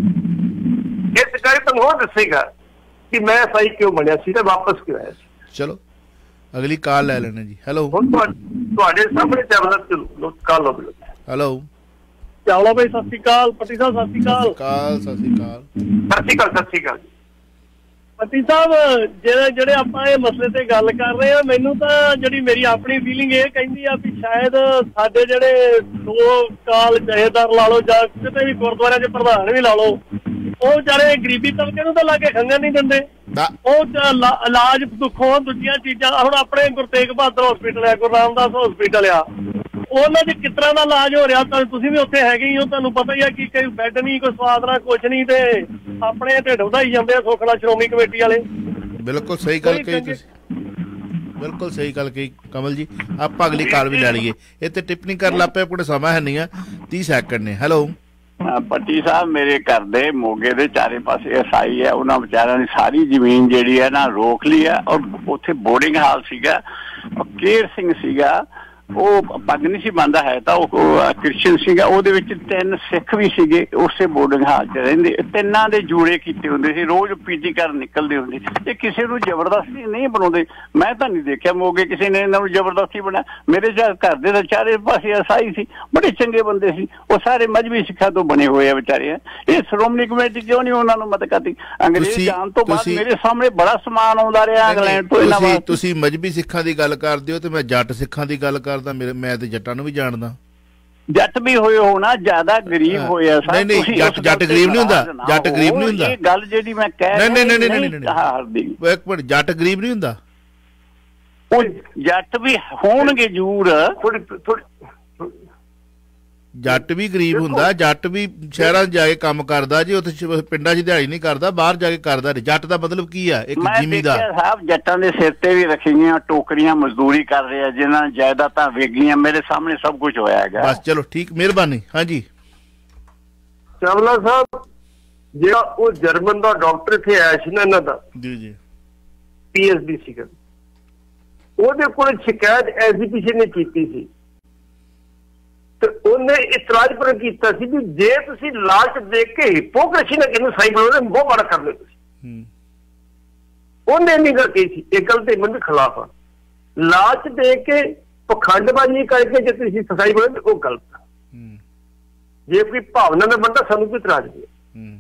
ਇਸ ਕਰਕੇ ਤੁਹਾਨੂੰ ਹੋਰ ਦੱਸੇਗਾ ਕਿ ਮੈਂ ਈਸਾਈ ਕਿਉਂ ਬਣਿਆ ਸੀ ਤੇ ਵਾਪਸ ਕਿਉਂ ਆਇਆ ਸੀ। ਚਲੋ ਅਗਲੀ ਕਾਲ ਲੈ ਲੈਣੇ ਜੀ। ਹੈਲੋ, ਤੁਹਾਡੇ ਸਾਹਮਣੇ ਕਾਲ ਲਓ। ਹੈਲੋ ਚਾਵਲਾ ਭਾਈ, ਸਤਿ ਸ਼੍ਰੀ ਅਕਾਲ। ਪੱਟੀ ਸਾਹਿਬ ਸਤਿ ਸ਼੍ਰੀ ਅਕਾਲ। ਸਤਿ ਸ਼੍ਰੀ ਅਕਾਲ। ਸਤਿ ਸ਼੍ਰੀ ਅਕਾਲ। ਸਤਿ ਸ਼੍ਰੀ ਅਕਾਲ ਪੱਟੀ ਸਾਹਿਬ, ਜਿਹੜੇ ਜਿਹੜੇ ਆਪਾਂ ਇਹ ਮਸਲੇ ਤੇ ਗੱਲ ਕਰ ਰਹੇ ਆ, ਮੈਨੂੰ ਤਾਂ ਜਿਹੜੀ ਮੇਰੀ ਆਪਣੀ ਫੀਲਿੰਗ ਇਹ ਕਹਿੰਦੀ ਆ ਵੀ ਸ਼ਾਇਦ ਸਾਡੇ ਜਿਹੜੇ ਦੋ ਕਾਲ ਜਥੇਦਾਰ ਲਾ ਲਓ ਜਾਂ ਕਿਤੇ ਵੀ ਗੁਰਦੁਆਰਿਆਂ ਚ ਪ੍ਰਧਾਨ ਵੀ ਲਾ ਲਓ, ਉਹ ਵਿਚਾਰੇ ਗਰੀਬੀ ਤਬਕੇ ਨੂੰ ਤਾਂ ਲਾ ਕੇ ਖੰਘਣ ਨਹੀਂ ਦਿੰਦੇ। ਉਹ ਇਲਾਜ ਦੁੱਖੋਂ ਦੂਜੀਆਂ ਚੀਜ਼ਾਂ, ਹੁਣ ਆਪਣੇ ਗੁਰੂ ਤੇਗ ਬਹਾਦਰ ਹੌਸਪੀਟਲ ਆ, ਗੁਰੂ ਰਾਮਦਾਸ ਹੌਸਪੀਟਲ ਆ, ਉਹਨਾਂ ਚ ਕਿਸ ਤਰ੍ਹਾਂ ਦਾ ਇਲਾਜ ਹੋ ਰਿਹਾ? ਤੁਸੀਂ ਵੀ ਉੱਥੇ ਹੈਗੇ ਹੀ ਹੋ, ਤੁਹਾਨੂੰ ਪਤਾ ਹੀ ਆ ਕਿ ਕੋਈ ਬੈੱਡ ਨਹੀਂ, ਕੋਈ ਸਵਾਦ ਨਾ ਕੁਛ ਨਹੀਂ, ਤੇ ਆਪਣੇ ਢਿੱਡ ਵਧਾਈ ਜਾਂਦੇ ਆ ਸੋਖਣਾ ਸ਼੍ਰੋਮਣੀ ਕਮੇਟੀ ਵਾਲੇ। ਬਿਲਕੁਲ ਸਹੀ ਗੱਲ ਕਹੀ ਤੁਸੀਂ, ਬਿਲਕੁਲ ਸਹੀ ਗੱਲ ਕਹੀ ਕਮਲ ਜੀ। ਆਪਾਂ ਅਗਲੀ ਕਾਲ ਵੀ ਲੈ ਲਈਏ, ਇਹ ਤੇ ਟਿੱਪਣੀ ਕਰਨ ਲੱਗ ਪਏ, ਆਪਣੇ ਸਮਾਂ ਹੈ ਨਹੀਂ ਆ, ਤੀਹ ਸੈਕਿੰਡ ਨੇ। ਹੈਲੋ ਪੱਟੀ ਸਾਹਿਬ, ਮੇਰੇ ਘਰ ਦੇ ਮੋਗੇ ਦੇ ਚਾਰੇ ਪਾਸੇ ਈਸਾਈ ਹੈ, ਉਹਨਾਂ ਵਿਚਾਰਿਆਂ ਦੀ ਸਾਰੀ ਜ਼ਮੀਨ ਜਿਹੜੀ ਹੈ ਨਾ ਰੋਕ ਲਈ ਹੈ। ਔਰ ਉੱਥੇ ਬੋਰਡਿੰਗ ਹਾਲ ਸੀਗਾ, ਕੇਰ ਸਿੰਘ ਸੀਗਾ, ਉਹ ਪੱਗ ਨਹੀਂ ਸੀ ਬੰਨਦਾ, ਹੈ ਤਾਂ ਉਹ ਕ੍ਰਿਸਚਨ ਸੀਗਾ। ਉਹਦੇ ਵਿੱਚ ਤਿੰਨ ਸਿੱਖ ਵੀ ਸੀਗੇ, ਉਸੇ ਬੋਰਡਿੰਗ ਹਾਲ 'ਚ ਰਹਿੰਦੇ, ਤਿੰਨਾਂ ਦੇ ਜੂੜੇ ਕੀਤੇ ਹੁੰਦੇ ਸੀ, ਰੋਜ਼ ਪੀਟੀ ਕਰਨ ਨਿਕਲਦੇ ਹੁੰਦੇ ਸੀ। ਇਹ ਕਿਸੇ ਨੂੰ ਜ਼ਬਰਦਸਤੀ ਨਹੀਂ ਬਣਾਉਂਦੇ, ਮੈਂ ਤਾਂ ਨਹੀਂ ਦੇਖਿਆ ਮੋਗੇ ਕਿਸੇ ਨੇ ਇਹਨਾਂ ਨੂੰ ਜ਼ਬਰਦਸਤੀ ਬਣਾਇਆ। ਮੇਰੇ ਘਰ ਦੇ ਤਾਂ ਚਾਰੇ ਪਾਸੇ ਈਸਾਈ ਸੀ, ਬੜੇ ਚੰਗੇ ਬੰਦੇ ਸੀ, ਉਹ ਸਾਰੇ ਮਜ਼੍ਹਬੀ ਸਿੱਖਾਂ ਤੋਂ ਬਣੇ ਹੋਏ ਆ ਵਿਚਾਰੇ। ਇਹ ਸ਼੍ਰੋਮਣੀ ਕਮੇਟੀ ਕਿਉਂ ਨਹੀਂ ਉਹਨਾਂ ਨੂੰ ਮਦਦ ਕਰਦੀ? ਅੰਗਰੇਜ਼ ਜਾਣ ਤੋਂ ਬਾਅਦ ਮੇਰੇ ਸਾਹਮਣੇ ਬੜਾ ਸਮਾਨ ਆਉਂਦਾ ਰਿਹਾ ਇੰਗਲੈਂਡ ਤੋਂ ਇਹਨਾਂ ਵਾਸਤੇ। ਤੁਸੀਂ ਮਜ਼੍ਹਬੀ ਸਿੱਖਾਂ ਦੀ ਗੱਲ ਕਰਦੇ ਹੋ ਤੇ ਮੈਂ ਜੱਟ ਸਿੱਖਾਂ ਦੀ ਗੱਲ ਕਰਦਾ, ਮੇਰੇ ਮੈਂ ਤੇ ਜੱਟਾਂ ਨੂੰ ਵੀ ਜਾਣਦਾ। ਜੱਟ ਵੀ ਹੋਏ ਹੋ ਨਾ, ਜ਼ਿਆਦਾ ਗਰੀਬ ਹੋਏ ਆ। ਨਹੀਂ ਨਹੀਂ ਜੱਟ ਜੱਟ ਗਰੀਬ ਨਹੀਂ ਹੁੰਦਾ, ਜੱਟ ਗਰੀਬ ਨਹੀਂ ਹੁੰਦਾ। ਇਹ ਗੱਲ ਜਿਹੜੀ ਮੈਂ ਕਹਿ ਰਿਹਾ ਨਹੀਂ ਨਹੀਂ ਨਹੀਂ ਨਹੀਂ ਇੱਕ ਮਿੰਟ, ਜੱਟ ਗਰੀਬ ਨਹੀਂ ਹੁੰਦਾ। ਉਹ ਜੱਟ ਵੀ ਹੋਣਗੇ ਜ਼ਰੂਰ, ਜੱਟ ਵੀ ਗਰੀਬ ਹੁੰਦਾ, ਜੱਟ ਵੀ ਸ਼ਹਿਰਾਂ 'ਚ ਜਾ ਕੇ ਕੰਮ ਕਰਦਾ ਜੀ, ਉੱਥੇ ਪਿੰਡਾਂ 'ਚ ਦਿਹਾੜੀ ਨਹੀਂ ਕਰਦਾ, ਬਾਹਰ ਜਾ ਕੇ ਕਰਦਾ। ਜੱਟ ਦਾ ਮਤਲਬ ਕੀ ਆ? ਇੱਕ ਜ਼ਿਮੀਂਦਾਰ। ਸਾਹਿਬ ਜੱਟਾਂ ਦੇ ਸਿਰ ਤੇ ਵੀ ਰੱਖੀਆਂ ਟੋਕਰੀਆਂ, ਮਜ਼ਦੂਰੀ ਕਰ ਰਹੇ ਆ, ਜਿਹਨਾਂ ਜਾਇਦਾਦਾਂ ਵੇਗੀਆਂ, ਮੇਰੇ ਸਾਹਮਣੇ ਸਭ ਕੁਝ ਹੋਇਆ ਹੈਗਾ। ਬਸ ਚਲੋ ਠੀਕ, ਮਿਹਰਬਾਨੀ। ਹਾਂਜੀ ਚਾਵਲਾ ਸਾਹਿਬ, ਜਿਹੜਾ ਉਹ ਜਰਮਨ ਦਾ ਡਾਕਟਰ ਇੱਥੇ ਆਇਆ ਸੀ ਨਾ, ਇਹਨਾਂ ਦਾ ਜੀ ਜੀ ਪੀ ਐਚ ਡੀ ਸੀਗਾ, ਉਹਦੇ ਕੋਲ ਸ਼ਿਕਾਇਤ ਐਗਜ਼ੀਬਿਸ਼ਨ ਨੇ ਕੀਤੀ ਸੀ ਤੇ ਉਹਨੇ ਇਤਰਾਜ਼ ਪਰ ਕੀਤਾ ਸੀ ਵੀ ਜੇ ਤੁਸੀਂ ਲਾਲਚ ਦੇਖ ਕੇ ਹਿਪੋਕ੍ਰੇਸੀ ਨਾਲ ਕਿਹਨੂੰ ਸਹੀ ਬਣਾਉਂਦੇ, ਬਹੁਤ ਬੜਾ ਕਰ ਲਿਓ ਤੁਸੀਂ। ਉਹਨੇ ਨਹੀਂ ਗੱਲ ਕਹੀ ਸੀ, ਇਹ ਗੱਲ ਤੇ ਮੈਨੂੰ ਖਿਲਾਫ ਆ। ਲਾਲਚ ਦੇ ਕੇ ਪਖੰਡਬਾਜ਼ੀ ਕਰਕੇ ਜੇ ਤੁਸੀਂ ਸਫਾਈ ਬਣਾਉਂਦੇ, ਉਹ ਗਲਤ। ਜੇ ਕੋਈ ਭਾਵਨਾ ਨਾਲ ਬਣਦਾ, ਸਾਨੂੰ ਕੋਈ ਇਤਰਾਜ਼ ਨਹੀਂ।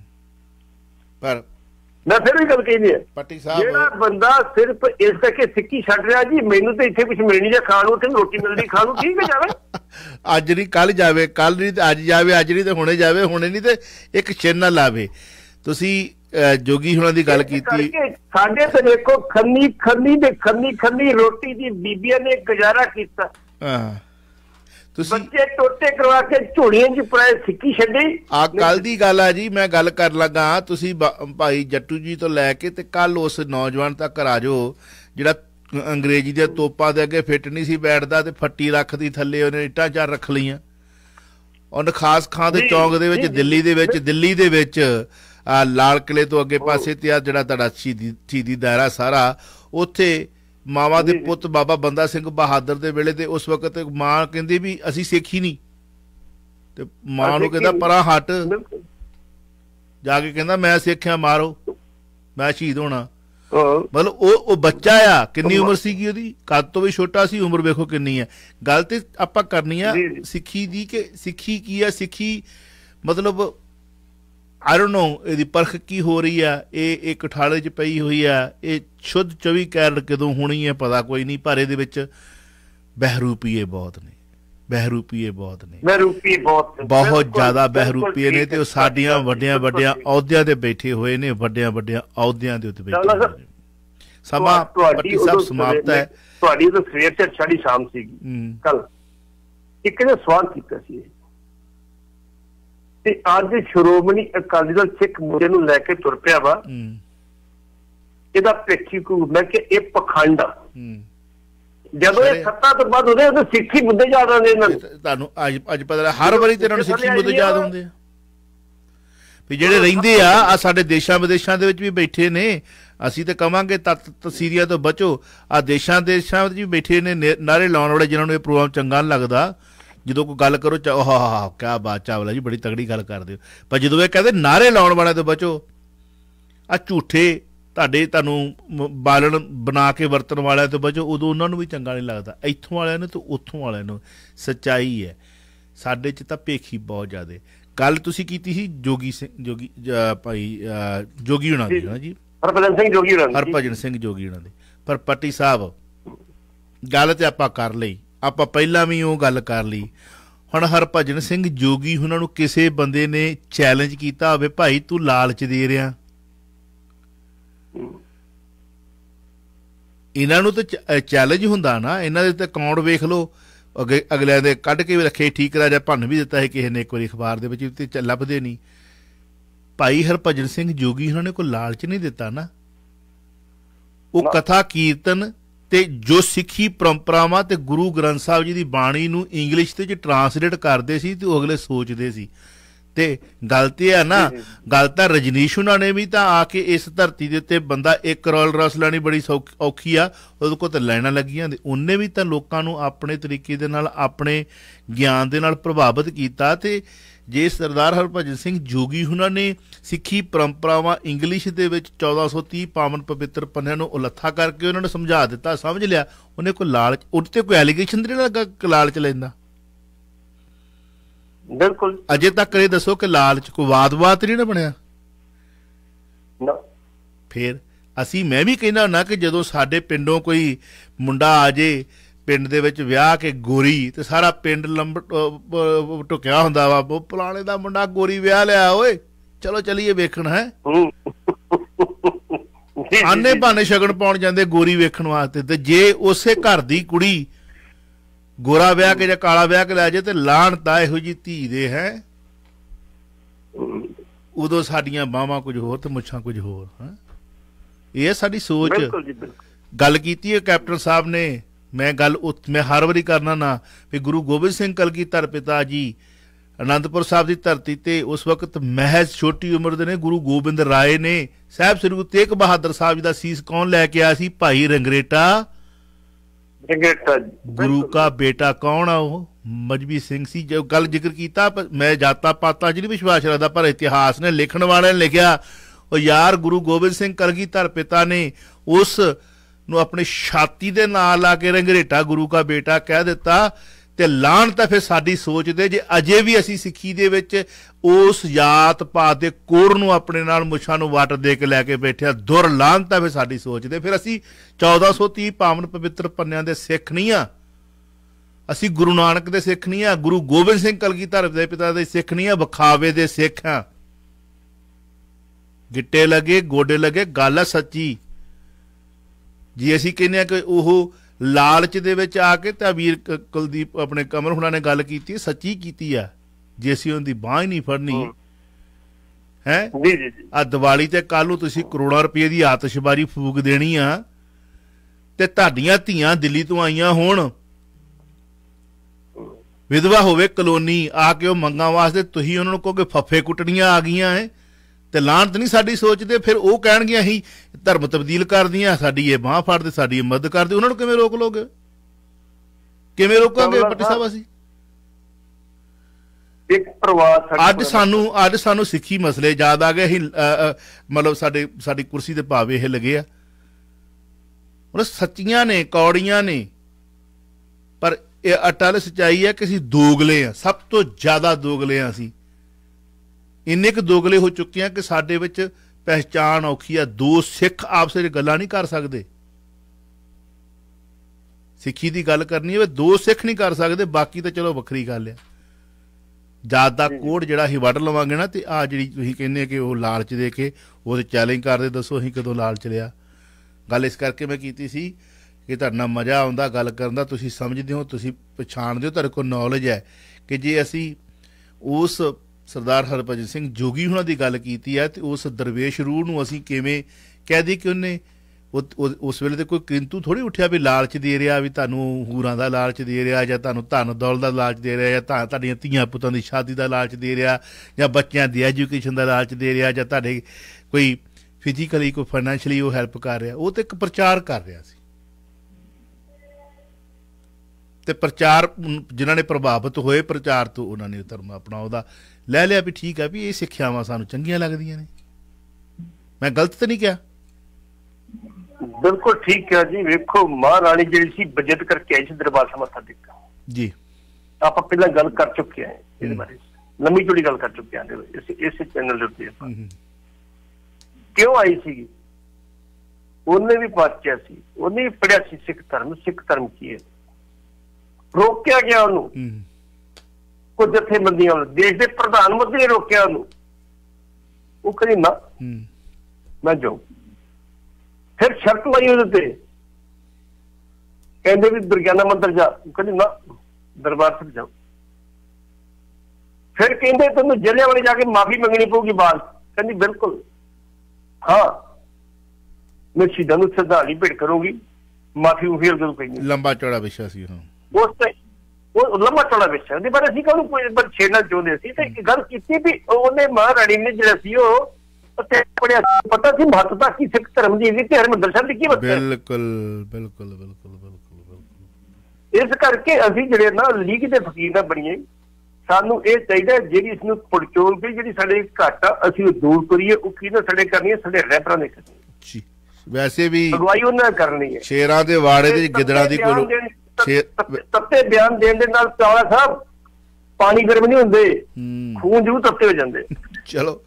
ਪਰ ਮੈਂ ਫਿਰ ਵੀ ਗੱਲ ਕਹਿੰਦੀ ਹੈ, ਪੱਟੀ ਸਾਹਿਬ, ਜਿਹੜਾ ਬੰਦਾ ਸਿਰਫ ਇਸ ਕਰਕੇ ਸਿੱਖੀ ਛੱਡ ਰਿਹਾ ਜੀ, ਮੈਨੂੰ ਤਾਂ ਇੱਥੇ ਕੁਛ ਮਿਲਣੀ ਜਾਂ ਖਾਣ ਨੂੰ, ਉੱਥੇ ਰੋਟੀ ਮਿਲਦੀ ਖਾਣ ਨੂੰ, ਠੀਕ ਹੈ ਜਾਵੇ। ਅੱਜ ਨਹੀਂ ਕੱਲ ਜਾਵੇ, ਕੱਲ ਨਹੀਂ ਤੇ ਅੱਜ ਜਾਵੇ, ਅੱਜ ਨਹੀਂ ਤੇ ਹੁਣੇ ਜਾਵੇ, ਹੁਣੇ ਨਹੀਂ ਤੇ ਇੱਕ ਛਿਨ ਨਾ ਲਾਵੇ। ਤੁਸੀਂ ਜੋਗੀ ਹੁਣਾਂ ਦੀ ਗੱਲ ਕੀਤੀ। ਸਾਡੇ ਤੇ ਦੇਖੋ ਖੰਨੀ ਖੰਨੀ ਦੇ ਖੰਨੀ ਖੰਨੀ ਰੋਟੀ ਦੀ ਬੀਬੀਆਂ ਨੇ ਗੁਜ਼ਾਰਾ ਕੀਤਾ। ਹਾਂ, ਤੁਸੀਂ ਬੱਚੇ ਟੋਟੇ ਕਰਵਾ ਕੇ ਝੋਲੀਆਂ 'ਚ ਪਾਏ, ਸਿੱਖੀ ਛੱਡੀ। ਆ ਕੱਲ ਦੀ ਗੱਲ ਆ ਜੀ, ਮੈਂ ਗੱਲ ਕਰ ਲੱਗਾ। ਤੁਸੀਂ ਭਾਈ ਜੱਟੂ ਜੀ ਤੋਂ ਲੈ ਕੇ ਤੇ ਕੱਲ ਉਸ ਨੌਜਵਾਨ ਤੱਕ ਆ ਜਾਓ ਜਿਹੜਾ ਅੰਗਰੇਜ਼ੀ ਦੀਆਂ ਤੋਪਾਂ ਦੇ ਅੱਗੇ ਫਿੱਟ ਨਹੀਂ ਸੀ ਬੈਠਦਾ ਤੇ ਫੱਟੀ ਰੱਖਦੀ ਥੱਲੇ, ਉਹਨੇ ਇੱਟਾਂ ਚਾਰ ਰੱਖ ਲਈਆਂ। ਉਹਨ ਖਾਸ ਖਾਂ ਦੇ ਚੌਂਕ ਦੇ ਵਿੱਚ, ਦਿੱਲੀ ਦੇ ਵਿੱਚ ਦਿੱਲੀ ਦੇ ਵਿੱਚ ਆ ਲਾਲ ਕਿਲੇ ਤੋਂ ਅੱਗੇ ਪਾਸੇ ਤੇ ਆ ਜਿਹੜਾ ਤੁਹਾਡਾ ਸ਼ਹੀਦੀ ਸ਼ਹੀਦੀ ਦਾਇਰਾ ਸਾਰਾ, ਉੱਥੇ ਮਾਵਾਂ ਦੇ ਪੁੱਤ ਬਾਬਾ ਬੰਦਾ ਸਿੰਘ ਬਹਾਦਰ ਦੇ ਵੇਲੇ ਤੇ ਉਸ ਵਕਤ ਮਾਂ ਕਹਿੰਦੀ ਵੀ ਅਸੀਂ ਸਿੱਖੀ ਨਹੀਂ, ਤੇ ਮਾਂ ਨੂੰ ਕਹਿੰਦਾ ਪਰਾਂ ਹਟ, ਜਾ ਕੇ ਕਹਿੰਦਾ ਮੈਂ ਸਿੱਖਿਆ, ਮਾਰੋ, ਮੈਂ ਸ਼ਹੀਦ ਹੋਣਾ। ਮਤਲਬ ਉਹ ਉਹ ਬੱਚਾ ਆ, ਕਿੰਨੀ ਉਮਰ ਸੀਗੀ ਉਹਦੀ, ਕੱਦ ਤੋਂ ਵੀ ਛੋਟਾ ਸੀ, ਉਮਰ ਵੇਖੋ ਕਿੰਨੀ ਹੈ। ਗੱਲ ਤੇ ਆਪਾਂ ਕਰਨੀ ਆ ਸਿੱਖੀ ਦੀ, ਕਿ ਸਿੱਖੀ ਕੀ ਆ? ਸਿੱਖੀ ਮਤਲਬ ਆਈ ਡੋਂਟ ਨੋ ਇਹਦੀ ਪਰਖ ਕੀ ਹੋ ਰਹੀ ਆ। ਇਹ ਇਹ ਕਠਾਲੇ 'ਚ ਪਈ ਹੋਈ ਆ, ਇਹ ਸ਼ੁੱਧ ਚੌਵੀ ਕੈਰਟ ਕਦੋਂ ਹੋਣੀ ਹੈ ਪਤਾ ਕੋਈ ਨਹੀਂ, ਪਰ ਇਹਦੇ ਵਿੱਚ ਬਹਿਰੂਪੀਏ ਬਹੁਤ ਨੇ, ਬਹਿਰੂਪੀਏ ਬਹੁਤ ਨੇ, ਬਹਿਰੂਪੀ ਬਹੁਤ ਬਹੁਤ ਜ਼ਿਆਦਾ ਬਹਿਰੂਪੀਏ ਨੇ, ਤੇ ਉਹ ਸਾਡੀਆਂ ਵੱਡੀਆਂ ਵੱਡੀਆਂ ਅਹੁਦਿਆਂ ਤੇ ਬੈਠੇ ਹੋਏ ਨੇ, ਵੱਡਿਆਂ ਵੱਡਿਆਂ ਅਹੁਦਿਆਂ ਦੇ ਉੱਤੇ ਬੈਠੇ ਹੋਏ ਨੇ। ਸਮਾਂ ਪੱਟੀ ਸਾਹਿਬ ਸਮਾਪਤ ਹੈ। ਤੁਹਾਡੀ ਤਾਂ ਸਵੇਰ ਤੇ ਸਾਡੀ ਸ਼ਾਮ ਸੀਗੀ ਕੱਲ। ਇੱਕ ਨੇ ਸਵਾਲ ਕੀਤਾ ਸੀ ਤੇ ਅੱਜ ਸ਼੍ਰੋਮਣੀ ਅਕਾਲੀ ਦਲ ਸਿੱਖ ਮੁੱਦੇ ਨੂੰ ਲੈ ਕੇ ਤੁਰ ਪਿਆ ਵਾ, ਇਹਦਾ ਪੇਖੀ ਕੋ ਮੈਂ ਕਿ ਇਹ ਪਖੰਡ ਆ। ਜਦੋਂ ਇਹ ਸੱਤਾ ਤੋਂ ਬਾਅਦ ਉਹਦੇ ਉਹਦੇ ਸਿੱਖੀ ਮੁੱਦੇ ਯਾਦ ਆਉਂਦੇ ਇਹਨਾਂ ਨੂੰ। ਤੁਹਾਨੂੰ ਅੱਜ ਅੱਜ ਪਤਾ ਹਰ ਵਾਰੀ ਤੇ ਇਹਨਾਂ ਨੂੰ ਸਿੱਖੀ ਮੁੱਦੇ ਯਾਦ ਆਉਂਦੇ ਆ ਵੀ ਜਿਹੜੇ ਰਹਿੰਦੇ ਆ ਆ ਸਾਡੇ ਦੇਸ਼ਾਂ ਵਿਦੇਸ਼ਾਂ ਦੇ ਵਿੱਚ ਵੀ ਬੈਠੇ ਨੇ। ਅਸੀਂ ਤਾਂ ਕਵਾਂਗੇ ਤਤ ਤਸੀਰੀਆਂ ਤੋਂ ਬਚੋ। ਆ ਦੇਸ਼ਾਂ ਦੇਸ਼ਾਂ ਵਿੱਚ ਵੀ ਬੈਠੇ ਨੇ ਨਾਰੇ ਲਾਉਣ ਵਾਲੇ, ਜਿਹਨਾਂ ਨੂੰ ਇਹ ਪ੍ਰੋਗਰਾਮ ਚੰਗਾ ਨਹੀਂ ਲੱਗਦਾ। ਜਦੋਂ ਕੋਈ ਗੱਲ ਕਰੋ ਚਾ ਆਹ ਕਿਆ ਬਾਤ ਚਾਵਲਾ ਜੀ, ਬੜੀ ਤਗੜੀ ਗੱਲ ਕਰਦੇ ਹੋ, ਪਰ ਜਦੋਂ ਇਹ ਕਹਿੰਦੇ ਨਾਰੇ ਲਾਉਣ ਵਾਲਿਆਂ ਤੋਂ ਬਚੋ, ਆ ਝੂਠੇ ਤੁਹਾਡੇ ਤੁਹਾਨੂੰ ਬਾਲਣ ਬਣਾ ਕੇ ਵਰਤਣ ਵਾਲਿਆਂ ਤੋਂ ਬਚੋ, ਉਦੋਂ ਉਹਨਾਂ ਨੂੰ ਵੀ ਚੰਗਾ ਨਹੀਂ ਲੱਗਦਾ। ਇੱਥੋਂ ਵਾਲਿਆਂ ਨੂੰ ਤੇ ਉੱਥੋਂ ਵਾਲਿਆਂ ਨੂੰ। ਸੱਚਾਈ ਹੈ ਸਾਡੇ 'ਚ ਤਾਂ ਭੇਖੀ ਬਹੁਤ ਜ਼ਿਆਦਾ। ਗੱਲ ਤੁਸੀਂ ਕੀਤੀ ਸੀ ਜੋਗੀ ਸਿੰਘ ਜੋਗੀ ਭਾਈ ਜੋਗੀ ਹੋਣਾ ਦੀ ਨਾ ਜੀ, ਹਰਭਜਨ ਸਿੰਘ ਜੋਗੀ ਹੋਣਾ, ਹਰਭਜਨ ਸਿੰਘ ਜੋਗੀ ਹੋਣਾ ਦੀ। ਪਰ ਪੱਟੀ ਸਾਹਿਬ ਗੱਲ ਤੇ ਆਪਾਂ ਕਰ ਲਈ, ਆਪਾਂ ਪਹਿਲਾਂ ਵੀ ਉਹ ਗੱਲ ਕਰ ਲਈ। ਹੁਣ ਹਰਭਜਨ ਸਿੰਘ ਜੋਗੀ ਉਹਨਾਂ ਨੂੰ ਕਿਸੇ ਬੰਦੇ ਨੇ ਚੈਲੰਜ ਕੀਤਾ ਹੋਵੇ, ਭਾਈ ਤੂੰ ਲਾਲਚ ਦੇ ਰਿਹਾ, ਇਹਨਾਂ ਨੂੰ ਤਾਂ ਚੈਲੰਜ ਹੁੰਦਾ ਨਾ। ਇਹਨਾਂ ਦੇ ਤਾਂ ਅਕਾਊਂਟ ਵੇਖ ਲਓ, ਅੱਗੇ ਅਗਲਿਆਂ ਦੇ ਕੱਢ ਕੇ ਵੀ ਰੱਖੇ, ਠੀਕ ਰਾਜਾ ਭੰਨ ਵੀ ਦਿੱਤਾ ਹੈ ਕਿਸੇ ਨੇ ਇੱਕ ਵਾਰੀ ਅਖਬਾਰ ਦੇ ਵਿੱਚ, ਤੇ ਲੱਭਦੇ ਨਹੀਂ। ਭਾਈ ਹਰਭਜਨ ਸਿੰਘ ਜੋਗੀ ਉਹਨਾਂ ਨੇ ਕੋਈ ਲਾਲਚ ਨਹੀਂ ਦਿੱਤਾ ਨਾ। ਉਹ ਕਥਾ ਕੀਰਤਨ ਤੇ ਜੋ ਸਿੱਖੀ ਪਰੰਪਰਾਵਾਂ ਤੇ ਗੁਰੂ ਗ੍ਰੰਥ ਸਾਹਿਬ ਜੀ ਦੀ ਬਾਣੀ ਨੂੰ ਇੰਗਲਿਸ਼ ਤੇ ਟਰਾਂਸਲੇਟ ਕਰਦੇ ਸੀ ਤੇ ਉਹ ਅਗਲੇ ਸੋਚਦੇ ਸੀ। ਤੇ ਗੱਲ ਤੇ ਆ ਨਾ, ਗੱਲ ਤਾਂ ਰਜਨੀਸ਼ ਉਹਨਾਂ ਨੇ ਵੀ ਤਾਂ ਆ ਕੇ ਇਸ ਧਰਤੀ ਦੇ ਉੱਤੇ ਬੰਦਾ ਇੱਕ ਰੋਲ ਰਸ ਲੈਣੀ ਬੜੀ ਸੌਖੀ ਔਖੀ ਆ, ਉਹਦੇ ਕੋਲ ਤਾਂ ਲੈਣਾ ਲੱਗੀਆਂ। ਉਹਨੇ ਵੀ ਤਾਂ ਲੋਕਾਂ ਨੂੰ ਆਪਣੇ ਤਰੀਕੇ ਦੇ ਨਾਲ, ਆਪਣੇ ਗਿਆਨ ਦੇ ਨਾਲ ਪ੍ਰਭਾਵਿਤ ਕੀਤਾ। ਤੇ ਜੇ ਸਰਦਾਰ ਹਰਭਜਨ ਸਿੰਘ ਜੋਗੀ ਉਹਨਾਂ ਨੇ ਸਿੱਖੀ ਪਰੰਪਰਾਵਾਂ ਇੰਗਲਿਸ਼ ਦੇ ਵਿੱਚ ਚੌਦਾਂ ਸੌ ਤੀਹ ਪਾਵਨ ਪਵਿੱਤਰ ਪੰਨਿਆਂ ਨੂੰ ਉਲੱਥਾ ਕਰਕੇ ਉਹਨਾਂ ਨੇ ਸਮਝਾ ਦਿੱਤਾ, ਸਮਝ ਲਿਆ, ਉਹਨੇ ਕੋਈ ਲਾਲਚ, ਉਹਦੇ ਤੇ ਕੋਈ ਐਲੀਗੇਸ਼ਨ ਨਹੀਂ ਲੱਗਾ ਲਾਲਚ ਲੈਂਦਾ। ਬਿਲਕੁਲ ਅਜੇ ਤੱਕ ਇਹ ਦੱਸੋ ਕਿ ਲਾਲਚ ਕੋਈ ਵਾਦ-ਵਾਦ ਨਹੀਂ ਨਾ ਬਣਿਆ। ਫਿਰ ਅਸੀਂ ਮੈਂ ਵੀ ਕਹਿੰਦਾ ਹੁੰਦਾ ਕਿ ਜਦੋਂ ਸਾਡੇ ਪਿੰਡੋਂ ਕੋਈ ਮੁੰਡਾ ਆ ਜੇ ਪਿੰਡ ਦੇ ਵਿੱਚ ਵਿਆਹ ਕੇ ਗੋਰੀ ਤੇ ਸਾਰਾ ਪਿੰਡ ਲੰਬ ਢੁਕਿਆ ਹੁੰਦਾ ਵਾ, ਉਹ ਫਲਾਣੇ ਦਾ ਮੁੰਡਾ ਗੋਰੀ ਵਿਆਹ ਲਿਆ, ਓਏ ਚਲੋ ਚਲੀਏ ਵੇਖਣ। ਹੈ ਆਨੇ ਬਹਾਨੇ ਸ਼ਗਨ ਪਾਉਣ ਜਾਂਦੇ ਗੋਰੀ ਵੇਖਣ ਵਾਸਤੇ, ਤੇ ਜੇ ਉਸੇ ਘਰ ਦੀ ਕੁੜੀ ਗੋਰਾ ਵਿਆਹ ਕੇ ਜਾਂ ਕਾਲਾ ਵਿਆਹ ਕੇ ਲੈ ਜਾਏ ਤੇ ਲਾਹਣ ਤਾਂ ਇਹੋ ਜਿਹੀ ਧੀ ਦੇ। ਹੈ ਉਦੋਂ ਸਾਡੀਆਂ ਬਾਹਾਂ ਕੁਝ ਹੋਰ ਤੇ ਮੁੱਛਾਂ ਕੁਝ ਹੋਰ। ਹੈ ਇਹ ਸਾਡੀ ਸੋਚ। ਗੱਲ ਕੀਤੀ ਹੈ ਕੈਪਟਨ ਸਾਹਿਬ ਨੇ, ਮੈਂ ਗੱਲ ਮੈਂ ਹਰ ਵਾਰੀ ਕਰਨਾ ਨਾ ਵੀ ਗੁਰੂ ਗੋਬਿੰਦ ਸਿੰਘ ਕਲਗੀਧਰ ਪਿਤਾ ਜੀ ਅਨੰਦਪੁਰ ਸਾਹਿਬ ਦੀ ਧਰਤੀ ਤੇ ਉਸ ਵਕਤ ਮਹਿਜ਼ ਛੋਟੀ ਉਮਰ ਦੇ ਨੇ। ਗੁਰੂ ਗੋਬਿੰਦ ਰਾਏ ਨੇ ਸਾਹਿਬ ਸ੍ਰੀ ਗੁਰੂ ਤੇਗ ਬਹਾਦਰ ਸਾਹਿਬ ਜੀ ਦਾ ਸੀਸ ਕੌਣ ਲੈ ਕੇ ਆਇਆ ਸੀ? ਭਾਈ ਰੰਗਰੇਟਾ। ਗੁਰੂ ਕਾ ਬੇਟਾ ਕੌਣ ਆ? ਉਹ ਮਜਬੀ ਸਿੰਘ ਸੀ। ਜੋ ਗੱਲ ਜ਼ਿਕਰ ਕੀਤਾ, ਮੈਂ ਜਾਤਾਂ ਪਾਤਾਂ 'ਚ ਨਹੀਂ ਵਿਸ਼ਵਾਸ ਰੱਖਦਾ, ਪਰ ਇਤਿਹਾਸ ਨੇ ਲਿਖਣ ਵਾਲਿਆਂ ਨੇ ਲਿਖਿਆ ਉਹ ਯਾਰ ਗੁਰੂ ਗੋਬਿੰਦ ਸਿੰਘ ਕਲਗੀਧਰ ਪਿਤਾ ਨੇ ਉਸ ਨੂੰ ਆਪਣੀ ਛਾਤੀ ਦੇ ਨਾਲ ਲਾ ਕੇ ਰੰਗਰੇਟਾ ਗੁਰੂ ਕਾ ਬੇਟਾ ਕਹਿ ਦਿੱਤਾ। ਤੇ ਲਾਹਣ ਤਾਂ ਫਿਰ ਸਾਡੀ ਸੋਚ ਦੇ, ਜੇ ਅਜੇ ਵੀ ਅਸੀਂ ਸਿੱਖੀ ਦੇ ਵਿੱਚ ਉਸ ਜਾਤ ਪਾਤ ਦੇ ਕੋਰ ਨੂੰ ਆਪਣੇ ਨਾਲ ਮੁੱਛਾਂ ਨੂੰ ਵੱਟ ਦੇ ਕੇ ਲੈ ਕੇ ਬੈਠਿਆ, ਦੁਰ ਲਾਹਣ ਤਾਂ ਫਿਰ ਸਾਡੀ ਸੋਚ ਦੇ। ਫਿਰ ਅਸੀਂ ਚੌਦਾਂ ਸੌ ਤੀਹ ਪਾਵਨ ਪਵਿੱਤਰ ਪੰਨਿਆਂ ਦੇ ਸਿੱਖ ਨਹੀਂ ਆ, ਅਸੀਂ ਗੁਰੂ ਨਾਨਕ ਦੇ ਸਿੱਖ ਨਹੀਂ ਆ, ਗੁਰੂ ਗੋਬਿੰਦ ਸਿੰਘ ਕਲਗੀਧਰ ਦੇ ਪਿਤਾ ਦੇ ਸਿੱਖ ਨਹੀਂ ਆ, ਵਿਖਾਵੇ ਦੇ ਸਿੱਖ ਆ। ਗਿੱਟੇ ਲੱਗੇ ਗੋਡੇ ਲੱਗੇ, ਗੱਲ ਆ ਸੱਚੀ। ਜੀ ਅਸੀਂ ਕਹਿੰਦੇ ਹਾਂ ਕਿ ਉਹ ਲਾਲਚ ਦੇ ਵਿੱਚ ਆ ਕੇ ਤਾਂ ਵੀਰ ਕੁਲਦੀਪ ਆਪਣੇ ਕਮਲ ਹੁਣਾਂ ਨੇ ਗੱਲ ਕੀਤੀ, ਸੱਚੀ ਕੀਤੀ ਆ। ਜੇ ਅਸੀਂ ਉਹਦੀ ਬਾਂਹ ਹੀ ਨਹੀਂ ਫੜਨੀ ਹੈ। ਆ ਦੀਵਾਲੀ ਤੇ ਕੱਲ ਨੂੰ ਤੁਸੀਂ ਕਰੋੜਾਂ ਰੁਪਏ ਦੀ ਆਤਿਸ਼ਬਾਜ਼ੀ ਫੂਕ ਦੇਣੀ ਆ, ਤੇ ਤੁਹਾਡੀਆਂ ਧੀਆਂ ਦਿੱਲੀ ਤੋਂ ਆਈਆਂ ਹੋਣ, ਵਿਧਵਾ ਹੋਵੇ ਕਲੋਨੀ, ਆ ਕੇ ਉਹ ਮੰਗਾਂ ਵਾਸਤੇ ਤੁਸੀਂ ਉਹਨਾਂ ਨੂੰ ਕਹੋਗੇ ਫੱਫੇ ਕੁੱਟਣੀਆਂ ਆ ਗਈਆਂ ਹੈ, ਤੇ ਲਾਹਨਤ ਨਹੀਂ ਸਾਡੀ ਸੋਚਦੇ। ਫਿਰ ਉਹ ਕਹਿਣਗੇ ਅਸੀਂ ਧਰਮ ਤਬਦੀਲ ਕਰਦੀਆਂ, ਸਾਡੀ ਇਹ ਬਾਂਹ ਫੜਦੇ, ਸਾਡੀ ਇਹ ਮਦਦ ਕਰਦੇ। ਉਹਨਾਂ ਨੂੰ ਕਿਵੇਂ ਰੋਕ ਲੋਗੇ? ਕਿਵੇਂ ਰੋਕਾਂਗੇ ਭੱਟੀ ਸਾਹਿਬ ਅਸੀਂ? ਇੱਕ ਪਰਿਵਾਰ ਅੱਜ ਸਾਨੂੰ ਅੱਜ ਸਾਨੂੰ ਸਿੱਖੀ ਮਸਲੇ ਯਾਦ ਆ ਗਏ। ਅਸੀਂ ਮਤਲਬ ਸਾਡੇ ਸਾਡੀ ਕੁਰਸੀ ਦੇ ਭਾਵੇਂ ਇਹ ਲੱਗੇ ਆ, ਉਹ ਸੱਚੀਆਂ ਨੇ, ਕੌੜੀਆਂ ਨੇ, ਪਰ ਇਹ ਅਟਲ ਸੱਚਾਈ ਹੈ ਕਿ ਅਸੀਂ ਦੋਗਲੇ ਆ, ਸਭ ਤੋਂ ਜ਼ਿਆਦਾ ਦੋਗਲੇ ਆ। ਅਸੀਂ ਇੰਨੇ ਕੁ ਦੋਗਲੇ ਹੋ ਚੁੱਕੇ ਆ ਕਿ ਸਾਡੇ ਵਿੱਚ ਪਹਿਚਾਣ ਔਖੀ ਆ। ਦੋ ਸਿੱਖ ਆਪਸ ਵਿੱਚ ਗੱਲਾਂ ਨਹੀਂ ਕਰ ਸਕਦੇ। ਸਿੱਖੀ ਦੀ ਗੱਲ ਕਰਨੀ ਹੈ, ਦੋ ਸਿੱਖ ਨਹੀਂ ਕਰ ਸਕਦੇ, ਬਾਕੀ ਤਾਂ ਚਲੋ ਵੱਖਰੀ ਗੱਲ ਆ। ਜਾਤ ਦਾ ਕੋਡ ਜਿਹੜਾ ਅਸੀਂ ਵੱਢ ਲਵਾਂਗੇ ਨਾ, ਤੇ ਆਹ ਜਿਹੜੀ ਤੁਸੀਂ ਕਹਿੰਦੇ ਕਿ ਉਹ ਲਾਲਚ ਦੇ ਕੇ ਉਹਦੇ ਚੈਲੰਜ ਕਰਦੇ, ਦੱਸੋ ਅਸੀਂ ਕਦੋਂ ਲਾਲਚ ਲਿਆ? ਗੱਲ ਇਸ ਕਰਕੇ ਮੈਂ ਕੀਤੀ ਸੀ ਕਿ ਤੁਹਾਡੇ ਨਾਲ ਮਜ਼ਾ ਆਉਂਦਾ ਗੱਲ ਕਰਨ ਦਾ, ਤੁਸੀਂ ਸਮਝਦੇ ਹੋ, ਤੁਸੀਂ ਪਛਾਣਦੇ ਹੋ, ਤੁਹਾਡੇ ਕੋਲ ਨੌਲੇਜ ਹੈ ਕਿ ਜੇ ਅਸੀਂ ਉਸ ਸਰਦਾਰ ਹਰਭਜਨ ਸਿੰਘ ਜੋਗੀ ਹੁਣਾਂ ਦੀ ਗੱਲ ਕੀਤੀ ਹੈ, ਤੇ ਉਸ ਦਰਵੇਸ਼ ਰੂਹ ਨੂੰ ਅਸੀਂ ਕਿਵੇਂ ਕਹਿ ਦਈਏ ਕਿ ਉਹਨੇ ਉਸ ਵੇਲੇ ਤੇ ਕੋਈ ਕਿੰਤੂ ਥੋੜ੍ਹੀ ਉੱਠਿਆ ਵੀ ਲਾਲਚ ਦੇ ਰਿਹਾ, ਵੀ ਤੁਹਾਨੂੰ ਹੂਰਾਂ ਦਾ ਲਾਲਚ ਦੇ ਰਿਹਾ, ਜਾਂ ਤੁਹਾਨੂੰ ਧਨ ਦੌਲਤ ਦਾ ਲਾਲਚ ਦੇ ਰਿਹਾ, ਜਾਂ ਤਾਂ ਤੁਹਾਡੀਆਂ ਧੀਆਂ ਪੁੱਤਾਂ ਦੀ ਸ਼ਾਦੀ ਦਾ ਲਾਲਚ ਦੇ ਰਿਹਾ, ਜਾਂ ਬੱਚਿਆਂ ਦੀ ਐਜੂਕੇਸ਼ਨ ਦਾ ਲਾਲਚ ਦੇ ਰਿਹਾ, ਜਾਂ ਤੁਹਾਡੇ ਕੋਈ ਫਿਜ਼ੀਕਲੀ ਕੋਈ ਫਾਈਨੈਂਸ਼ਲੀ ਉਹ ਹੈਲਪ ਕਰ ਰਿਹਾ। ਉਹ ਤਾਂ ਇੱਕ ਪ੍ਰਚਾਰ ਕਰ ਰਿਹਾ ਸੀ, ਤੇ ਪ੍ਰਚਾਰ ਜਿਨ੍ਹਾਂ ਨੇ ਪ੍ਰਭਾਵਿਤ ਹੋਏ ਪ੍ਰਚਾਰ ਤੋਂ, ਉਹਨਾਂ ਨੇ ਧਰਮ ਆਪਣਾ ਉਹਦਾ ਲੈ ਲਿਆ ਵੀ ਠੀਕ ਆ, ਵੀ ਇਹ ਸਿੱਖਿਆਵਾਂ ਸਾਨੂੰ ਚੰਗੀਆਂ ਲੱਗਦੀਆਂ ਨੇ। ਮੈਂ ਗਲਤ ਤਾਂ ਨਹੀਂ ਕਿਹਾ? ਬਿਲਕੁਲ ਠੀਕ ਕਿਹਾ ਜੀ। ਵੇਖੋ ਮਹਾਰਾਣੀ ਜਿਹੜੀ ਸੀ ਬਜਟ ਕਰਕੇ ਆਈ ਸੀ ਦਰਬਾਰ ਸਾਹਿਬ ਮੱਥਾ ਟੇਕਣ ਜੀ। ਆਪਾਂ ਪਹਿਲਾਂ ਗੱਲ ਕਰ ਚੁੱਕੇ ਹਾਂ ਇਹਦੇ ਬਾਰੇ, ਲੰਮੀ ਚੌੜੀ ਗੱਲ ਕਰ ਚੁੱਕੇ ਹਾਂ ਇਸੇ ਚੈਨਲ ਦੇ ਉੱਤੇ। ਆਪਾਂ ਕਿਉਂ ਆਈ ਸੀਗੀ? ਉਹਨੇ ਵੀ ਪਾਚਿਆ ਸੀ, ਉਹਨੇ ਵੀ ਪੜ੍ਹਿਆ ਸੀ ਸਿੱਖ ਧਰਮ। ਸਿੱਖ ਧਰਮ ਕੀ ਹੈ? ਰੋਕਿਆ ਗਿਆ ਉਹਨੂੰ ਕੁਝ ਜਥੇਬੰਦੀਆਂ ਵੱਲੋਂ, ਦੇਸ਼ ਦੇ ਪ੍ਰਧਾਨ ਮੰਤਰੀ ਨੇ ਰੋਕਿਆ ਉਹਨੂੰ। ਉਹ ਕਹਿੰਦੀ ਨਾ ਮੈਂ ਜਾਊਂ। ਫਿਰ ਸ਼ਰਤ ਲਾਈ ਉਹਦੇ ਤੇ, ਕਹਿੰਦੇ ਵੀ ਦੁਰਗਿਆਨਾ ਮੰਦਿਰ ਜਾ, ਕਹਿੰਦੀ ਨਾ ਦਰਬਾਰ ਸਾਹਿਬ ਜਾਓ। ਫਿਰ ਕਹਿੰਦੇ ਤੈਨੂੰ ਜਲਿਆਂਵਾਲੇ ਜਾ ਕੇ ਮਾਫੀ ਮੰਗਣੀ ਪਊਗੀ ਬਾਅਦ, ਕਹਿੰਦੀ ਬਿਲਕੁਲ ਹਾਂ ਮੈਂ ਸ਼ਹੀਦਾਂ ਨੂੰ ਸ਼ਰਧਾਂਜਲੀ ਭੇਟ ਕਰੂੰਗੀ, ਮਾਫੀ ਉਹ ਫਿਰ ਜਦੋਂ ਕਹਿੰਦੀ। ਲੰਬਾ ਚੌੜਾ ਵਿਸ਼ਾ ਸੀ ਉਸ ਤੇ, ਉਹ ਲੰਬਾ ਚੌੜਾ ਵਿਸ਼ਾ ਉਹਦੇ ਬਾਰੇ ਅਸੀਂ ਕਾਹਨੂੰ ਕੋਈ ਛੇੜਨਾ ਚਾਹੁੰਦੇ ਸੀ। ਤੇ ਇੱਕ ਗੱਲ ਕੀਤੀ ਵੀ ਉਹਨੇ ਮਹਾਰਾਣੀ ਨੇ ਜਿਹੜਾ ਸੀ ਉਹ ਪੜਿਆ, ਪਤਾ ਸੀ ਮਹੱਤਤਾ ਕੀ ਸਿੱਖ ਧਰਮ ਦੀ ਤੇ ਹਰਿਮੰਦਰ ਸਾਹਿਬ ਦੀ ਕੀ ਮਹੱਤਤਾ। ਬਿਲਕੁਲ ਬਿਲਕੁਲ ਬਿਲਕੁਲ ਬਿਲਕੁਲ ਬਿਲਕੁਲ। ਇਸ ਕਰਕੇ ਅਸੀਂ ਜਿਹੜੇ ਨਾ ਲੀਗ ਦੇ ਫਕੀਰ ਨਾ ਬਣੀਏ। ਸਾਨੂੰ ਇਹ ਚਾਹੀਦਾ ਜਿਹੜੀ ਇਸਨੂੰ ਪੜਚੋਲ ਕੇ ਜਿਹੜੀ ਸਾਡੇ ਘਾਟ ਆ ਅਸੀਂ ਉਹ ਦੂਰ ਕਰੀਏ। ਉਹ ਕੀ ਨਾ ਸਾਡੇ ਕਰਨੀ ਹੈ, ਸਾਡੇ ਰੈਪਰਾਂ ਨੇ ਕਰਨੀ। ਵੈਸੇ ਵੀ ਅਗਵਾਈ ਉਹਨਾਂ ਨੇ ਕਰਨੀ ਹੈ। ਸ਼ੇਰਾਂ ਦੇ ਵਾੜੇ ਦੇ ਗਿੱਦੜਾਂ ਦੀ ਕੋਈ ਤੱਤੇ ਬਿਆਨ ਦੇਣ ਦੇ ਨਾਲ ਪਿਆਲਾ ਸਾਹਿਬ ਪਾਣੀ ਗਰਮ ਨਹੀਂ ਹੁੰਦੇ, ਖੂਨ ਜ਼ਰੂਰ ਤੱਤੇ ਹੋ ਜਾਂਦੇ। ਚਲੋ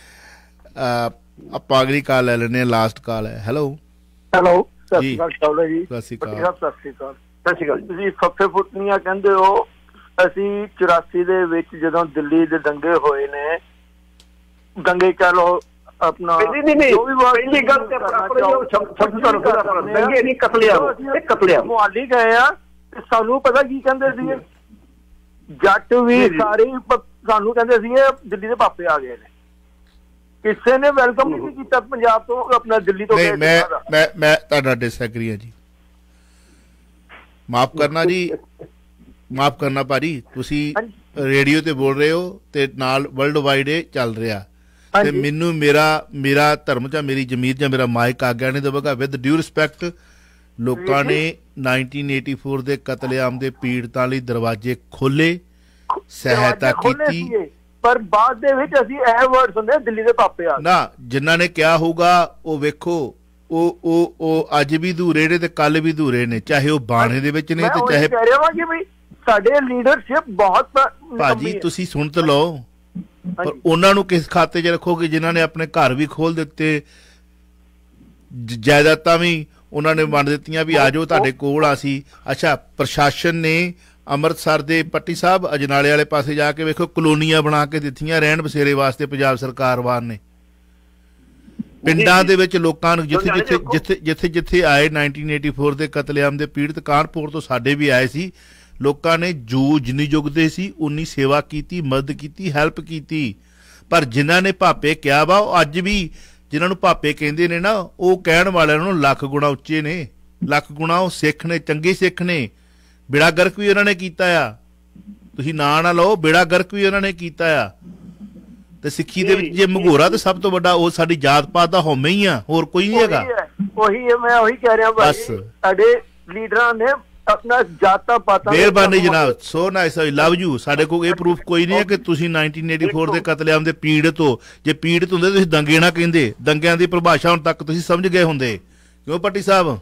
ਆਪਾਂ ਅਗਲੀ ਕਾਲ ਲੈ ਲੈਂਦੇ ਹਾਂ, ਲਾਸਟ ਕਾਲ ਹੈ। ਹੈਲੋ ਹੈਲੋ, ਸਤਿ ਸ਼੍ਰੀ ਅਕਾਲ ਜੀ। ਸਤਿ ਸ਼੍ਰੀ ਅਕਾਲ। ਸਤਿ ਸ਼੍ਰੀ ਅਕਾਲ। ਸਤਿ ਸ਼੍ਰੀ ਅਕਾਲ। ਤੁਸੀਂ ਫੱਫੇ ਫੁੱਟਨੀਆਂ ਕਹਿੰਦੇ ਹੋ, ਅਸੀਂ ਚੁਰਾਸੀ ਦੇ ਵਿੱਚ ਜਦੋਂ ਦਿੱਲੀ ਦੇ ਦੰਗੇ ਹੋਏ ਨੇ, ਦੰਗੇ ਕਹਿ ਲਓ ਆਪਣਾ ਪਹਿਲੀ ਗੱਲ ਤੇ ਦੰਗੇ ਨਹੀਂ ਕਤਲੇਆਮ, ਇਹ ਕਤਲੇਆਮ। ਮੁਹਾਲੀ ਗਏ ਆ ਤੇ ਸਾਨੂੰ ਪਤਾ ਕੀ ਕਹਿੰਦੇ ਸੀਗੇ, ਜੱਟ ਵੀ ਸਾਰੇ ਸਾਨੂੰ ਕਹਿੰਦੇ ਸੀਗੇ ਦਿੱਲੀ ਦੇ ਪਾਪੇ ਆ ਗਏ ਨੇ। ਕਿਸੇ ਨੇ ਵੈਲਕਮ ਨਹੀਂ ਕੀਤਾ ਪੰਜਾਬ ਤੋਂ, ਆਪਣਾ ਦਿੱਲੀ ਤੋਂ। ਮੈਂ ਮੈਂ ਮੈਂ ਤੁਹਾਡਾ ਡਿਸਐਗਰੀ ਹਾਂ ਜੀ, ਮਾਫ ਕਰਨਾ ਜੀ, ਮਾਫ ਕਰਨਾ ਭਾਜੀ। ਤੁਸੀਂ ਰੇਡੀਓ ਤੇ ਬੋਲ ਰਹੇ ਹੋ ਤੇ ਨਾਲ ਵਰਲਡ ਵਾਈਡ ਇਹ ਚੱਲ ਰਿਹਾ, ਤੇ ਮੈਨੂੰ ਮੇਰਾ ਮੇਰਾ ਧਰਮ ਜਾਂ ਮੇਰੀ ਜ਼ਮੀਰ ਜਾਂ ਮੇਰਾ ਮਾਈਕ ਆਗਿਆ ਨਹੀਂ ਦੇਵੇਗਾ। ਵਿਦ ਡਿਊ ਰਿਸਪੈਕਟ, ਲੋਕਾਂ ਨੇ ਨਾਈਨਟੀਨ ਏਟੀ ਫੋਰ ਦੇ ਕਤਲੇਆਮ ਦੇ ਪੀੜਤਾਂ ਲਈ ਦਰਵਾਜ਼ੇ ਖੋਲੇ, ਸਹਾਇਤਾ ਕੀਤੀ, ਪਰ ਬਾਅਦ ਦੇ ਵਿੱਚ ਅਸੀਂ ਇਹ ਵਰਡ ਸੁਣਦੇ ਦਿੱਲੀ ਦੇ ਪਾਪੇ ਆ ਨਾ। ਜਿਨ੍ਹਾਂ ਨੇ ਕਿਹਾ ਹੋਊਗਾ ਉਹ ਵੇਖੋ, ਉਹ ਉਹ ਉਹ ਅੱਜ ਵੀ ਧੂਰੇ ਨੇ ਤੇ ਕੱਲ ਵੀ ਧੂਰੇ ਨੇ, ਚਾਹੇ ਉਹ ਬਾਣੇ ਦੇ ਵਿੱਚ ਨੇ ਤੇ ਚਾਹੇ। ਕਹਿ ਰਿਹਾ ਵਾਂ ਕਿ ਵੀ ਸਾਡੇ ਲੀਡਰਸ਼ਿਪ ਬਹੁਤ। ਭਾਜੀ ਤੁਸੀਂ ਸੁਣ ਤੇ ਲਓ, ਪਰ ਉਹਨਾਂ ਨੂੰ ਕਿਸ ਖਾਤੇ 'ਚ ਰੱਖੋਗੇ ਜਿਨ੍ਹਾਂ ਨੇ ਆਪਣੇ ਘਰ ਵੀ ਖੋਲ ਦਿੱਤੇ, ਜਾਇਦਾਦਾਂ ਵੀ ਉਹਨਾਂ ਨੇ ਵੰਡ ਦਿੱਤੀਆਂ ਵੀ ਆ ਜਾਓ ਤੁਹਾਡੇ ਕੋਲ ਆ ਸੀ। ਅੱਛਾ, ਪ੍ਰਸ਼ਾਸਨ ਨੇ ਅੰਮ੍ਰਿਤਸਰ ਦੇ ਪੱਟੀ ਸਾਹਿਬ ਅਜਨਾਲੇ ਵਾਲੇ ਪਾਸੇ ਜਾ ਕੇ ਵੇਖੋ ਕਲੋਨੀਆਂ ਬਣਾ ਕੇ ਦਿੱਤੀਆਂ ਰਹਿਣ ਬਸੇਰੇ ਵਾਸਤੇ, ਪੰਜਾਬ ਸਰਕਾਰ ਵਾਰ ਨੇ। ਪਿੰਡਾਂ ਦੇ ਵਿੱਚ ਲੋਕਾਂ ਨੂੰ ਜਿੱਥੇ ਜਿੱਥੇ ਜਿੱਥੇ ਜਿੱਥੇ ਜਿੱਥੇ ਆਏ ਨਾਈਨਟੀਨ ਏਟੀ ਫੋਰ ਦੇ ਕਤਲੇਆਮ ਦੇ ਪੀੜਤ, ਕਾਨਪੁਰ ਤੋਂ ਸਾਡੇ ਵੀ ਆਏ ਸੀ, ਲੋਕਾਂ ਨੇ ਜੋ ਜਿੰਨੀ ਜੁਗਦੇ ਸੀ ਉਨੀ ਸੇਵਾ ਕੀਤੀ, ਮਦਦ ਕੀਤੀ, ਹੈਲਪ ਕੀਤੀ। ਪਰ ਜਿਨ੍ਹਾਂ ਨੇ ਭਾਪੇ ਕਿਹਾ ਵਾ, ਉਹ ਅੱਜ ਵੀ ਜਿਨ੍ਹਾਂ ਨੂੰ ਭਾਪੇ ਕਹਿੰਦੇ ਨੇ ਨਾ, ਉਹ ਕਹਿਣ ਵਾਲਿਆਂ ਨੂੰ ਲੱਖ ਗੁਣਾ ਉੱਚੇ ਨੇ, ਲੱਖ ਗੁਣਾ ਉਹ ਸਿੱਖ ਨੇ, ਚੰਗੇ ਸਿੱਖ ਨੇ। ਬੇੜਾ ਗਰਕ ਵੀ ਉਹਨਾਂ ਨੇ ਕੀਤਾ ਆ, ਤੁਸੀਂ ਨਾਂ ਨਾ ਲਓ, ਬੇੜਾ ਗਰਕ ਵੀ ਉਹਨਾਂ ਨੇ ਕੀਤਾ ਆ। ਤੇ ਸਿੱਖੀ ਦੇ ਵਿੱਚ ਜੇ ਮਘੋਰਾ ਤੇ ਸਭ ਤੋਂ ਵੱਡਾ ਉਹ ਸਾਡੀ ਜਾਤ ਪਾਤ ਦਾ ਹਉਮੈ ਹੀ ਆ, ਹੋਰ ਕੋਈ ਨਹੀਂ ਹੈਗਾ। ਉਹੀ ਮੈਂ ਉਹੀ ਕਹਿ ਰਿਹਾ ਬਸ, ਸਾਡੇ ਲੀਡਰਾਂ ਨੇ ਆਪਣਾ ਜਾਤਾਂ ਪਾਤਾਂ। ਮਿਹਰਬਾਨੀ ਜਨਾਬ, so nice, I love you. ਸਾਡੇ ਕੋਲ ਇਹ ਪ੍ਰੂਫ ਕੋਈ ਨਹੀਂ ਹੈ ਕਿ ਤੁਸੀਂ ਨਾਈਨਟੀਨ ਏਟੀ ਫੋਰ ਦੇ ਕਤਲੇਆਮ ਦੇ ਪੀੜਤ ਹੋ। ਜੇ ਪੀੜਤ ਹੁੰਦੇ ਤੁਸੀਂ ਦੰਗੇ ਨਾ ਕਹਿੰਦੇ, ਦੰਗਿਆਂ ਦੀ ਪਰਿਭਾਸ਼ਾ ਹੁਣ ਤੱਕ ਤੁਸੀਂ ਸਮਝ ਗਏ ਹੁੰਦੇ। ਕਿਉਂ ਪੱਟੀ ਸਾਹਿਬ?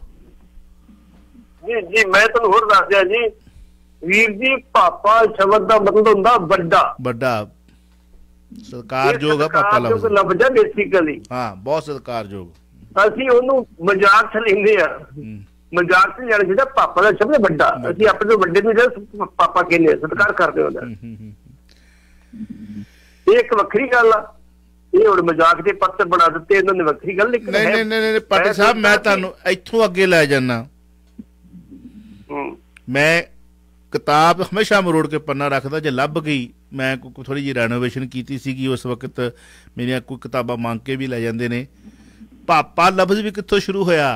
ਜੀ ਜੀ ਮੈਂ ਤੁਹਾਨੂੰ ਹੋਰ ਦੱਸ ਦਿਆਂ ਜੀ ਵੀਰ ਜੀ, ਪਾਪਾ ਸ਼ਬਦ ਦਾ ਮਤਲਬ ਹੁੰਦਾ ਵੱਡਾ, ਵੱਡਾ ਸਤਿਕਾਰਯੋਗ ਆ ਪਾਪਾ ਲਫ਼ਜ਼ ਲਫ਼ਜ਼ ਹੈ ਬੇਸਿਕਲੀ। ਹਾਂ, ਬਹੁਤ ਸਤਿਕਾਰਯੋਗ। ਅਸੀਂ ਉਹਨੂੰ ਮਜ਼ਾਕ ਚ ਲੈਂਦੇ ਆ, ਮਜ਼ਾਕ ਚ ਜਾਣਾ ਚਾਹੀਦਾ। ਪਾਪਾ ਦਾ ਸ਼ਬਦ ਵੱਡਾ, ਅਸੀਂ ਆਪਣੇ ਤੋਂ ਵੱਡੇ ਨੂੰ ਜਿਹੜਾ ਪਾਪਾ ਕਹਿੰਦੇ ਸਤਿਕਾਰ ਕਰਦੇ ਉਹਦਾ। ਇਹ ਇੱਕ ਵੱਖਰੀ ਗੱਲ ਆ, ਇਹ ਹੁਣ ਮਜ਼ਾਕ ਦੇ ਪੱਤਰ ਬਣਾ ਦਿੱਤੇ ਇਹਨਾਂ ਨੇ, ਵੱਖਰੀ ਗੱਲ। ਨਹੀਂ ਨਹੀਂ ਨਹੀਂ ਪਾਟਿਲ ਸਾਹਿਬ, ਮੈਂ ਤੁਹਾਨੂੰ ਇੱਥੋਂ ਅੱਗੇ ਲੈ ਜਾਣਾ। ਮੈਂ ਕਿਤਾਬ ਹਮੇਸ਼ਾ ਮਰੋੜ ਕੇ ਪੰਨਾ ਰੱਖਦਾ, ਜੇ ਲੱਭ ਗਈ। ਮੈਂ ਥੋੜੀ ਜਿਹੀ ਰੈਨੋਵੇਸ਼ਨ ਕੀਤੀ ਸੀਗੀ ਉਸ ਵਕਤ, ਮੇਰੀਆਂ ਕੋਈ ਕਿਤਾਬਾਂ ਮੰਗ ਕੇ ਵੀ ਲੈ ਜਾਂਦੇ ਨੇ। ਪਾਪਾ ਲਫ਼ਜ਼ ਵੀ ਕਿੱਥੋਂ ਸ਼ੁਰੂ ਹੋਇਆ?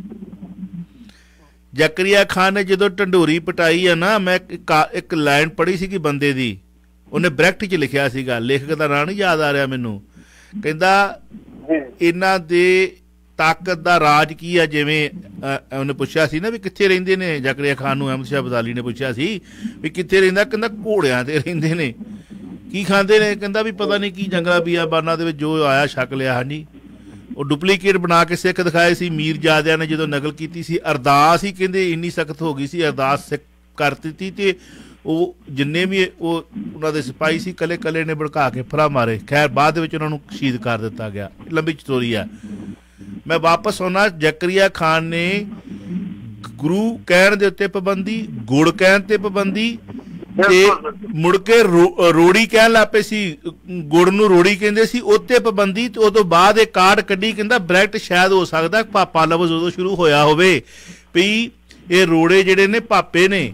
ਜ਼ਕਰੀਆ ਖਾਨ ਨੇ ਜਦੋਂ ਢੰਡੋਰੀ ਪਟਾਈ ਆ ਨਾ, ਮੈਂ ਇੱਕ ਲਾਈਨ ਪੜ੍ਹੀ ਸੀਗੀ ਬੰਦੇ ਦੀ, ਉਹਨੇ ਬ੍ਰੈਕਟ 'ਚ ਲਿਖਿਆ ਸੀਗਾ, ਲੇਖਕ ਦਾ ਨਾਂ ਨਹੀਂ ਯਾਦ ਆ ਰਿਹਾ ਮੈਨੂੰ, ਕਹਿੰਦਾ ਇਹਨਾਂ ਦੇ ਤਾਕਤ ਦਾ ਰਾਜ ਕੀ ਆ। ਜਿਵੇਂ ਉਹਨੇ ਪੁੱਛਿਆ ਸੀ ਨਾ ਵੀ ਕਿੱਥੇ ਰਹਿੰਦੇ ਨੇ, ਜ਼ਕਰੀਆ ਖਾਨ ਨੂੰ ਅਹਿਮਦ ਸ਼ਾਹ ਅਬਦਾਲੀ ਨੇ ਪੁੱਛਿਆ ਸੀ ਵੀ ਕਿੱਥੇ ਰਹਿੰਦਾ, ਕਹਿੰਦਾ ਘੋੜਿਆਂ ਤੇ ਰਹਿੰਦੇ ਨੇ। ਕੀ ਖਾਂਦੇ ਨੇ? ਕਹਿੰਦਾ ਵੀ ਪਤਾ ਨਹੀਂ ਕੀ ਜੰਗਲਾ ਬੀਆਬਾਨਾਂ ਦੇ ਵਿੱਚ ਜੋ ਆਇਆ ਛਕ ਲਿਆ। ਹਾਂਜੀ, ਉਹ ਡੁਪਲੀਕੇਟ ਬਣਾ ਕੇ ਸਿੱਖ ਦਿਖਾਏ ਸੀ ਮੀਰਜ਼ਾਦਿਆਂ ਨੇ, ਜਦੋਂ ਨਕਲ ਕੀਤੀ ਸੀ। ਅਰਦਾਸ ਹੀ ਕਹਿੰਦੇ ਇੰਨੀ ਸਖਤ ਹੋ ਗਈ ਸੀ, ਅਰਦਾਸ ਸਿੱਖ ਕਰ ਦਿੱਤੀ, ਤੇ ਉਹ ਜਿੰਨੇ ਵੀ ਉਹ ਉਹਨਾਂ ਦੇ ਸਿਪਾਹੀ ਸੀ ਕੱਲੇ ਕੱਲੇ ਨੇ ਭੜਕਾ ਕੇ ਫਰਾ ਮਾਰੇ। ਖੈਰ ਬਾਅਦ ਦੇ ਵਿੱਚ ਉਹਨਾਂ ਨੂੰ ਸ਼ਹੀਦ ਕਰ ਦਿੱਤਾ ਗਿਆ। ਲੰਬੀ ਸਟੋਰੀ ਆ। ਮੈਂ ਵਾਪਸ ਆਉਣਾ, ਜ਼ਕਰੀਆ ਖਾਨ ਨੇ ਗੁਰੂ ਕਹਿਣ ਦੇ ਉੱਤੇ ਪਾਬੰਦੀ, ਗੁੜ ਕਹਿਣ ਤੇ ਪਾਬੰਦੀ, ਤੇ ਮੁੜ ਕੇ ਰੋੜੀ ਕਹਿਣ ਲੱਗ ਪਏ ਸੀ, ਗੁੜ ਨੂੰ ਰੋੜੀ ਕਹਿੰਦੇ ਸੀ, ਉੱਤੇ ਪਾਬੰਦੀ। ਤੇ ਉਦੋਂ ਬਾਅਦ ਇਹ ਕਾਰਡ ਕੱਢੀ, ਕਹਿੰਦਾ ਬ੍ਰੈਕਟ ਸ਼ਾਇਦ ਹੋ ਸਕਦਾ ਪਾਪਾ ਲਫ਼ਜ਼ ਉਦੋਂ ਸ਼ੁਰੂ ਹੋਇਆ ਹੋਵੇ ਵੀ ਇਹ ਰੋੜੇ ਜਿਹੜੇ ਨੇ ਪਾਪੇ ਨੇ।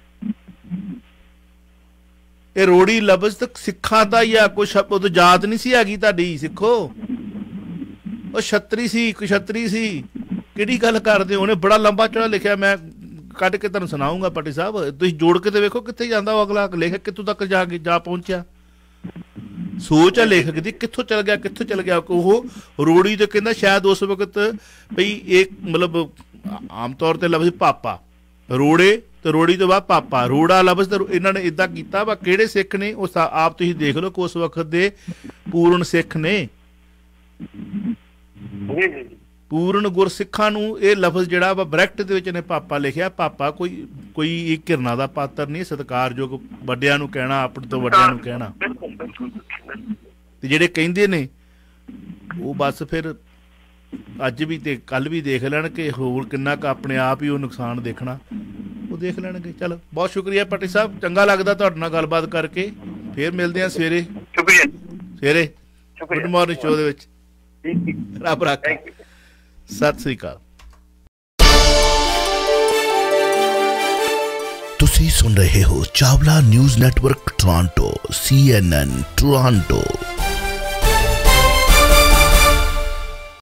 ਇਹ ਰੋੜੀ ਲਫ਼ਜ਼ ਤਾਂ ਸਿੱਖਾਂ ਦਾ ਹੀ ਆ, ਕੁਛ ਉਦੋਂ ਜਾਤ ਨਹੀਂ ਸੀ ਹੈਗੀ ਤੁਹਾਡੀ। ਸਿੱਖੋ, ਉਹ ਛਤਰੀ ਸੀ, ਕੁਛਤਰੀ ਸੀ, ਕਿਹੜੀ ਗੱਲ ਕਰਦੇ? ਉਹਨੇ ਬੜਾ ਲੰਬਾ ਚੌੜਾ ਲਿਖਿਆ, ਮੈਂ ਕੱਢ ਕੇ ਤੁਹਾਨੂੰ ਸੁਣਾਊਂਗਾ ਪੱਟੀ ਸਾਹਿਬ, ਤੁਸੀਂ ਜੋੜ ਕੇ ਤੇ ਵੇਖੋ ਕਿੱਥੇ ਜਾਂਦਾ ਉਹ ਅਗਲਾ ਲੇਖਕ, ਕਿੱਥੋਂ ਤੱਕ ਜਾ ਕੇ ਜਾ ਪਹੁੰਚਿਆ। ਸੋਚ ਆ ਲੇਖਕ ਦੀ, ਕਿੱਥੋਂ ਚਲ ਗਿਆ ਕਿੱਥੋਂ ਚਲ ਗਿਆ। ਉਹ ਰੋੜੀ ਤੇ ਕਹਿੰਦਾ ਸ਼ਾਇਦ ਉਸ ਵਕਤ ਬਈ ਇਹ ਮਤਲਬ ਆਮ ਤੌਰ ਤੇ ਲਫ਼ਜ਼ ਪਾਪਾ, ਰੋੜੇ ਤੇ ਰੋੜੀ ਤੋਂ ਬਾਅਦ ਪਾਪਾ, ਰੋੜਾ ਲਫ਼ਜ਼ ਤੇ ਇਹਨਾਂ ਨੇ ਇੱਦਾਂ ਕੀਤਾ ਵਾ। ਕਿਹੜੇ ਸਿੱਖ ਨੇ? ਉਸ ਆਪ ਤੁਸੀਂ ਦੇਖ ਲਓ ਕਿ ਉਸ ਵਕਤ ਦੇ ਪੂਰਨ ਸਿੱਖ ਨੇ, ਪੂਰਨ ਗੁਰਸਿੱਖਾਂ ਨੂੰ ਇਹ ਲਫ਼ਜ਼ ਜਿਹੜਾ ਵਾ ਬ੍ਰੈਕਟ ਦੇ ਵਿੱਚ ਨੇ ਪਾਪਾ ਲਿਖਿਆ। ਪਾਪਾ ਕੋਈ ਕੋਈ ਇੱਕ ਘਿਰਨਾ ਦਾ ਪਾਤਰ ਨਹੀਂ, ਸਤਿਕਾਰਯੋਗ ਵੱਡਿਆਂ ਨੂੰ ਕਹਿਣਾ, ਆਪਣੇ ਤੋਂ ਵੱਡਿਆਂ ਨੂੰ ਕਹਿਣਾ। ਤੇ ਜਿਹੜੇ ਕਹਿੰਦੇ ਨੇ ਉਹ ਬਸ ਫਿਰ ਅੱਜ ਵੀ ਤੇ ਕੱਲ ਵੀ ਦੇਖ ਲੈਣ ਕਿ ਹੋਰ ਕਿੰਨਾ ਕੁ ਆਪਣੇ ਆਪ ਹੀ ਉਹ ਨੁਕਸਾਨ ਦੇਖਣਾ। ਉਹ ਦੇਖ ਲੈਣਗੇ। ਚਲੋ ਬਹੁਤ ਸ਼ੁਕਰੀਆ ਭੱਟੀ ਸਾਹਿਬ, ਚੰਗਾ ਲੱਗਦਾ ਤੁਹਾਡੇ ਨਾਲ ਗੱਲਬਾਤ ਕਰਕੇ। ਫੇਰ ਮਿਲਦੇ ਹਾਂ ਸਵੇਰੇ। ਸ਼ੁਕਰੀਆ ਸਵੇਰੇ ਗੁੱਡ ਮਾਰਨਿੰਗ ਸ਼ੋਅ ਦੇ ਵਿੱਚ। ਰੱਬ ਰਾਖਾ। ਸਤਿ ਸ੍ਰੀ ਅਕਾਲ। ਤੁਸੀਂ ਸੁਣ ਰਹੇ ਹੋ Chawla news network Toronto, C N N Toronto.